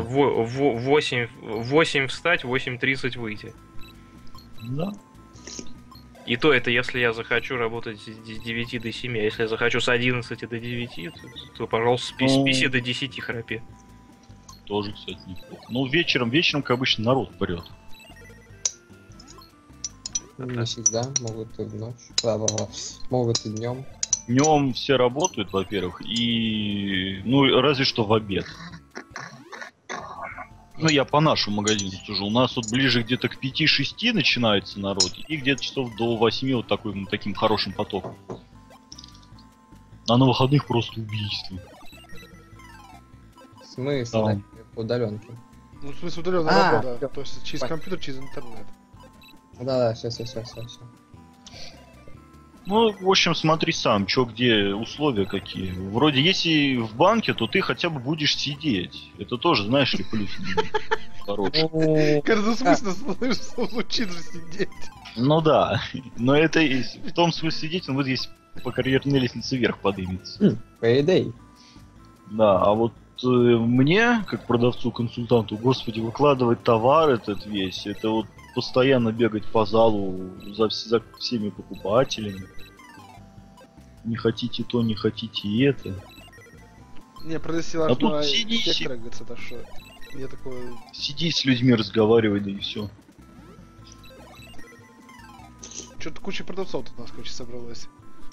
8 встать, 8:30 выйти. Да. И то это если я захочу работать с 9 до 7, а если я захочу с 11 до 9, то пожалуйста, спи себе до 10 храпи. Тоже, кстати, неплохо. Ну, вечером, как обычно, народ прет. Не всегда, могут и в ночь. Да, могут и днем. Днем все работают, во-первых, и... Ну, разве что в обед. Ну, я по нашему магазину сужу. У нас вот ближе где-то к 5-6 начинается народ, и где-то часов до 8 вот таким хорошим потоком. А на выходных просто убийство. В смысле, Там. да, удаленки. Ну, в смысле, удаленная А, работа. То есть через компьютер, через интернет. Да, все. Ну, в общем, смотри сам, чё, где, условия какие. Вроде, если в банке, то ты хотя бы будешь сидеть. Это тоже, знаешь ли, плюс хороший. Кажется, смысл звучит же сидеть. Ну да, но это в том смысле сидеть, он вот здесь по карьерной лестнице вверх поднимется. Payday. Да, а вот мне, как продавцу-консультанту, господи, выкладывать товар этот весь, это вот постоянно бегать по залу за всеми покупателями. Не хотите то, не хотите это. Не, продаси А тут важного сиди, сектора, говорится, это что? Мне такое... Сиди с людьми, разговаривай, да и все. Что-то куча продавцов тут у нас, короче, собралось.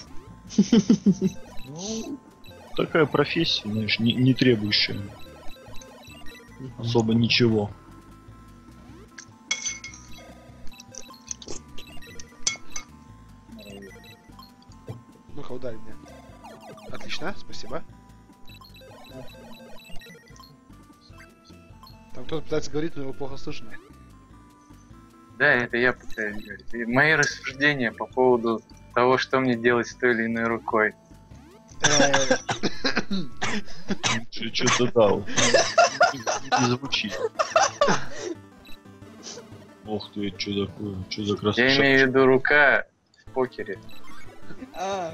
Ну, такая профессия, знаешь, не требующая особо ничего. Ну-ка, ударь меня. Отлично, спасибо. Там кто-то пытается говорить, но его плохо слышно. Да, это я пытаюсь говорить. И мои рассуждения по поводу того, что мне делать с той или иной рукой. Что-то да, вот. Не звучит. Ох ты, что такое? Что за красота? Я имею в виду рука в покере, а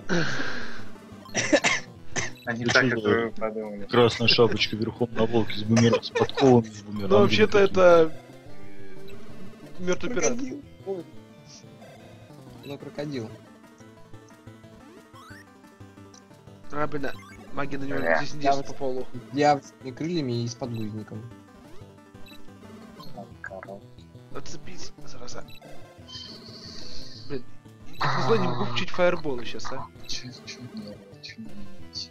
не Да так, чё как за- вы подумали. Красная шапочка верхом на волке с подковами с бумерангом. Ну, вообще-то таким. это... Мертвый пират. Крокодил. Ой. Ну, крокодил. А, блин, магия на него Бля. здесь не по полу. Я с крыльями и с подгузником. как назло, не могу включить фаерболы сейчас, а. Чё делать? Чё делать?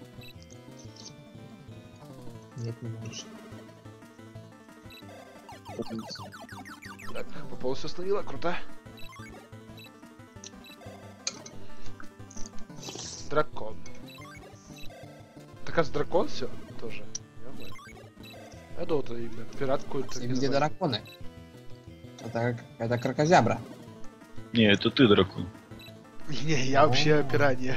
Нет, не можешь. Так, по полосу остановила, круто. Дракон. Так, а дракон все тоже. Ё-моё. Я думал, это именно пират какой-то. Все не где знаю. драконы. Это кракозябра. Не, это ты, дракон. Не, я вообще пиранья.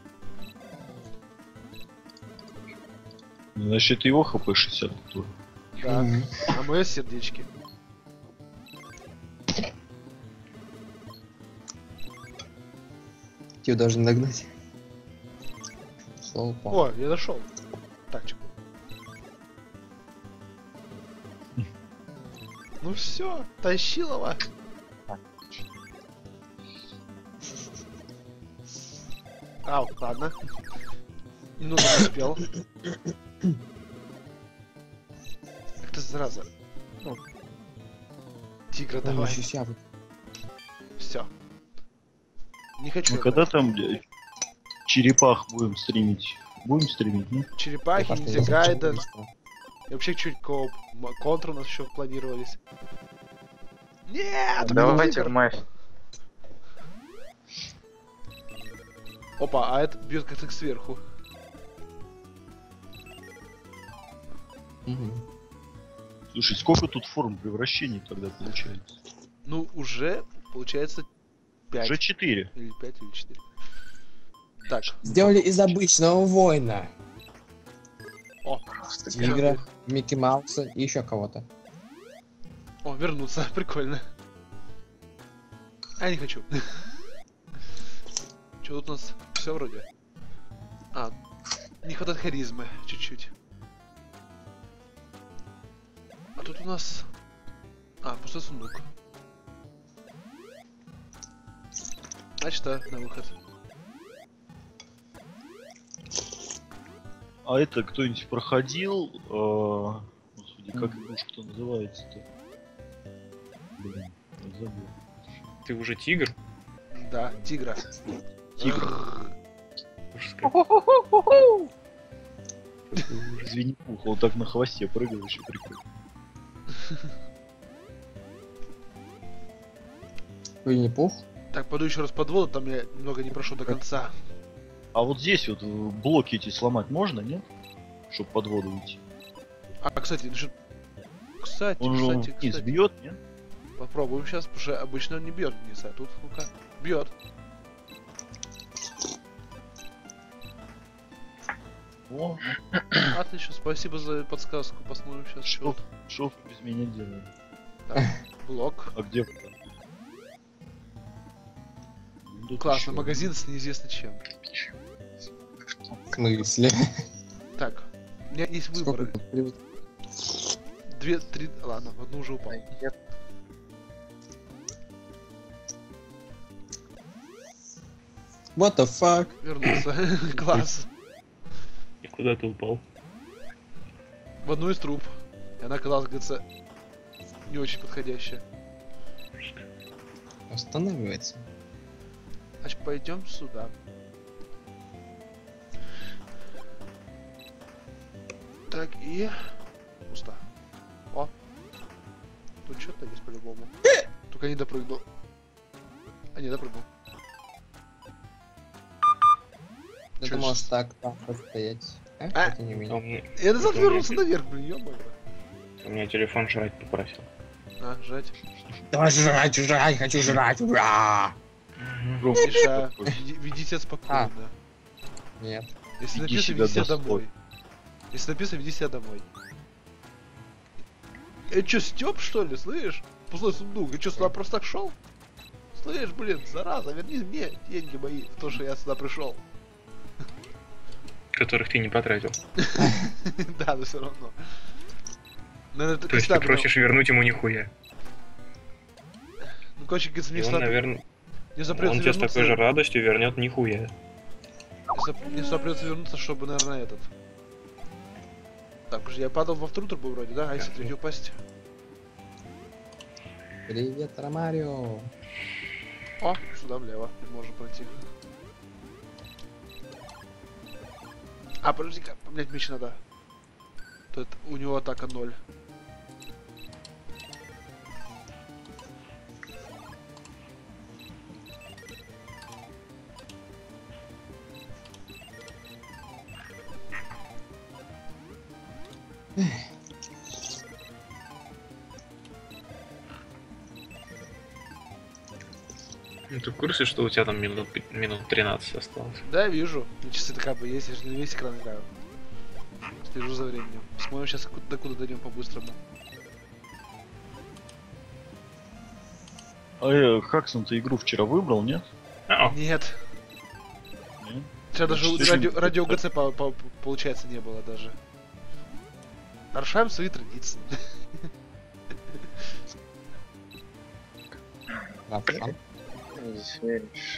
Значит, его хп 60 тоже. Да. Мгм. А мое сердечки. Тебя должен догнать. Слово упал. О, я дошел. Тачку. Ну все, Тащилова. Ау, ладно. Немного не успел. Ах ты зараза. Ну. Тигра, Он давай. еще сябрь. Все. Не хочу. Ну я когда знать. там, блядь, черепах будем стримить? Будем стримить, ну? Черепахи, Я Ниндзя просто Гайден. не И вообще чуть кооп. Контр у нас еще планировались. Нет! Давайте Тигр. в мафию. Опа, а это бьет как-то сверху. Мгм. Слушай, сколько тут форм превращений тогда получается? Ну, уже получается 5. Уже 4. Или 5, или 4. Так. Сделали из обычного воина. О, Тигра, Микки Мауса и еще кого-то. о, вернуться. Прикольно. А, я не хочу. Что тут у нас? Все вроде. А, не хватает харизмы. Чуть-чуть. А тут у нас... А, пустой сундук. Значит, да, на выход. А это кто-нибудь проходил? Господи, как игрушка-то называется-то? Блин, я забыл. Ты уже тигр? Да, тигра. Тигр. Ужас какой. Винни-Пух, он так на хвосте прыгал, еще прикольно. Винни-Пух. Так, пойду еще раз под воду, там я немного не прошел до конца. А вот здесь вот блоки эти сломать можно, нет? Чтоб под воду уйти. А, кстати, насчет... Кстати, Он же кстати, вниз кстати. бьет, нет? Попробуем сейчас, потому что обычно он не бьет вниз, а тут, ну-ка, бьет. О, Отлично, спасибо за подсказку. Посмотрим сейчас, что что без меня делает? блок. А где вы там? Ну, тут Классно, еще. магазин с неизвестно чем. В смысле? Так, у меня есть Сколько выборы. тут плюс? 2, 3, ладно, в одну уже упал. What the fuck? Вернулся. Класс. И куда ты упал? В одну из труб. И она оказалась, говорится, не очень подходящая. Останавливается. Значит, пойдем сюда. Так, и... Пусто. О. Тут что-то есть по-любому. Только не допрыгнул. А, не допрыгнул. Ты Чё можешь ж- так там постоять. А? Это не У меня. меня, Я назад Это у меня вернулся пи- наверх, блин, ё-моё. у меня телефон жрать попросил. А, жать. Давай жрать, хочу жрать, ура! Громко Миша, такой. ведите спокойно. Нет. Если Веди написано, себя веди себя достойно. домой. Если написано, веди себя домой. Чё, Стёп, что ли, слышишь? Пустой сундук, я чё, сюда просто так шел? Слышь, блин, зараза, верни мне деньги мои, в то, что я сюда пришел. Которых ты не потратил. Да, но все равно. Наверное, То есть ты просишь вернуть ему нихуя. Ну, короче, говорится, мне И он, сюда наверное, не запрется он тебе с вернуться. такой же радостью вернет нихуя. Мне сюда придется вернуться, чтобы, наверное, этот. Так, уже я падал во вторую трубу вроде, да? А если третью упасть? Привет, Ромарио. О, сюда влево. Можно пройти. А, подожди-ка, поменять меч надо. Тут у него атака 0. Ну, ты в курсе, что у тебя там минут 13 осталось? Да, вижу. На часы-то как бы есть, я же не весь экран играю. Слежу за временем. Посмотрим сейчас, докуда дойдем по-быстрому. А Хаксон, ты игру вчера выбрал, нет? А, Нет. Нет? Вчера даже Значит, радио ГЦ получается не было даже. Нарушаем свои традиции. Да, пацан. Зверишь.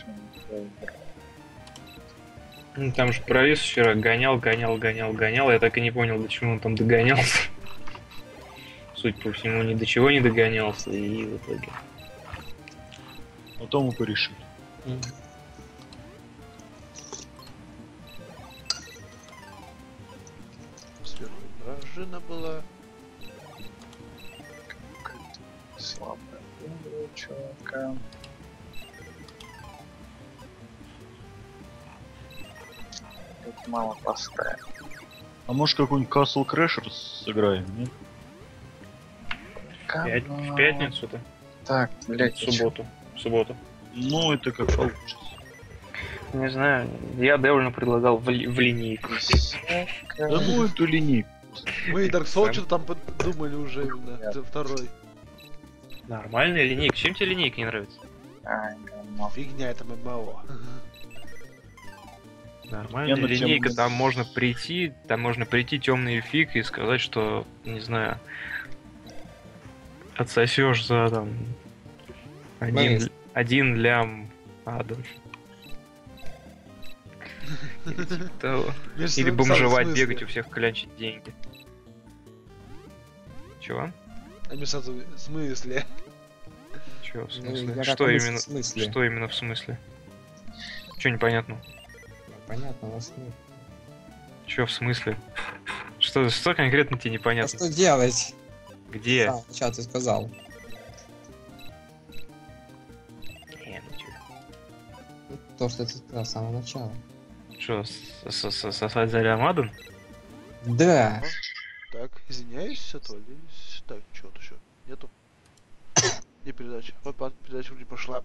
ну, там же провис вчера гонял. Я так и не понял, до чего он там догонялся. Суть по всему, ни до чего не догонялся, и в итоге. Потом мы порешили. Сверху вражина была. Слабая у чувака. Тут мало поставим. А может какой-нибудь Castle Crashers сыграем, нет? В пятницу-то? Так, блять, В субботу. Ну, это как получится. Не знаю, я Девлину предлагал в линейку. Да ну эту линейку. Мы и Dark Souls что-то там подумали уже именно. Нет. Это второй. Нормальная линейка. Чем тебе линейка не нравится? говно. Фигня, это ММО. Нормальная Я на тему- линейка, там можно прийти темный фиг и сказать, что, не знаю, отсосешь за там один лям ада. Или типа того. Или бомжевать, бегать у всех клянчить деньги. Чего? А сразу в смысле? Чего в Ну, смысле? я Что как именно? в смысле? Что именно в смысле? Чё непонятно? Понятно, вас нет. Чё в смысле? Что конкретно тебе А непонятно? что делать? Где? Сейчас ты сказал. Ну чё? Ну, то, что ты сказал с самого начала. Чё, сосать за Лямадан? Да. Так, извиняюсь, отвалились. Так, что тут еще? Нету? Не передача. Вот передача вроде пошла.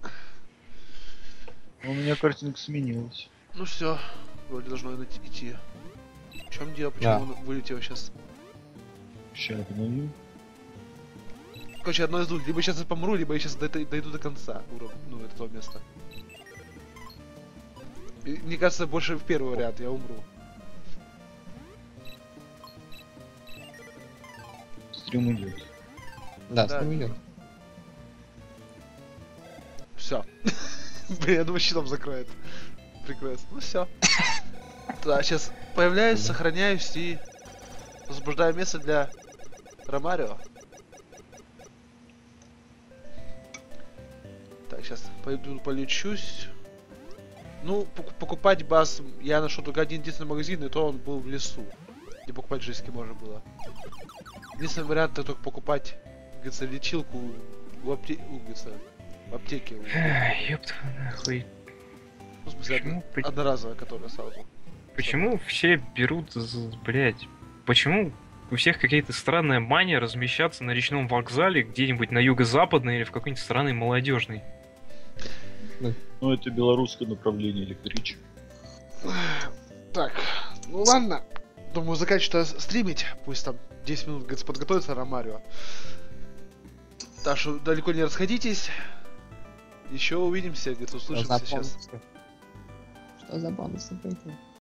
У меня картинка сменилась. Ну все, вроде должно идти. В чем дело? Почему Да. он вылетел сейчас? Сейчас обновим. Короче, одно из двух. Либо сейчас я помру, либо я сейчас дойду до конца уровня, ну, этого места. И, мне кажется, больше в первый вариант я умру. Стрим идет. Да, Да. стрим идет. Все. Блин, я думаю, щитом закроет. Прекрасно. Ну все. Да, сейчас появляюсь, сохраняюсь и освобождаю место для Ромарио. Так, сейчас пойду полечусь. Ну, покупать бас я нашел только один единственный магазин, и то он был в лесу. Где покупать жестки можно было. Единственный вариант это только покупать, говорится, лечилку в аптеке. Эх, ёпта нахуй. Ну, в смысле, Почему? одноразовая, которая сразу. Почему все берут, блять? Почему у всех какая-то странная мания размещаться на речном вокзале где-нибудь на юго-западной или в какой-нибудь странной молодежной? Ну, это белорусское направление электричек. Так, ну ладно. Думаю, заканчивать стримить. Пусть там 10 минут говорится, подготовится Ромарио. Так что далеко не расходитесь. Еще увидимся, где-то услышимся сейчас. Что за бонусы были?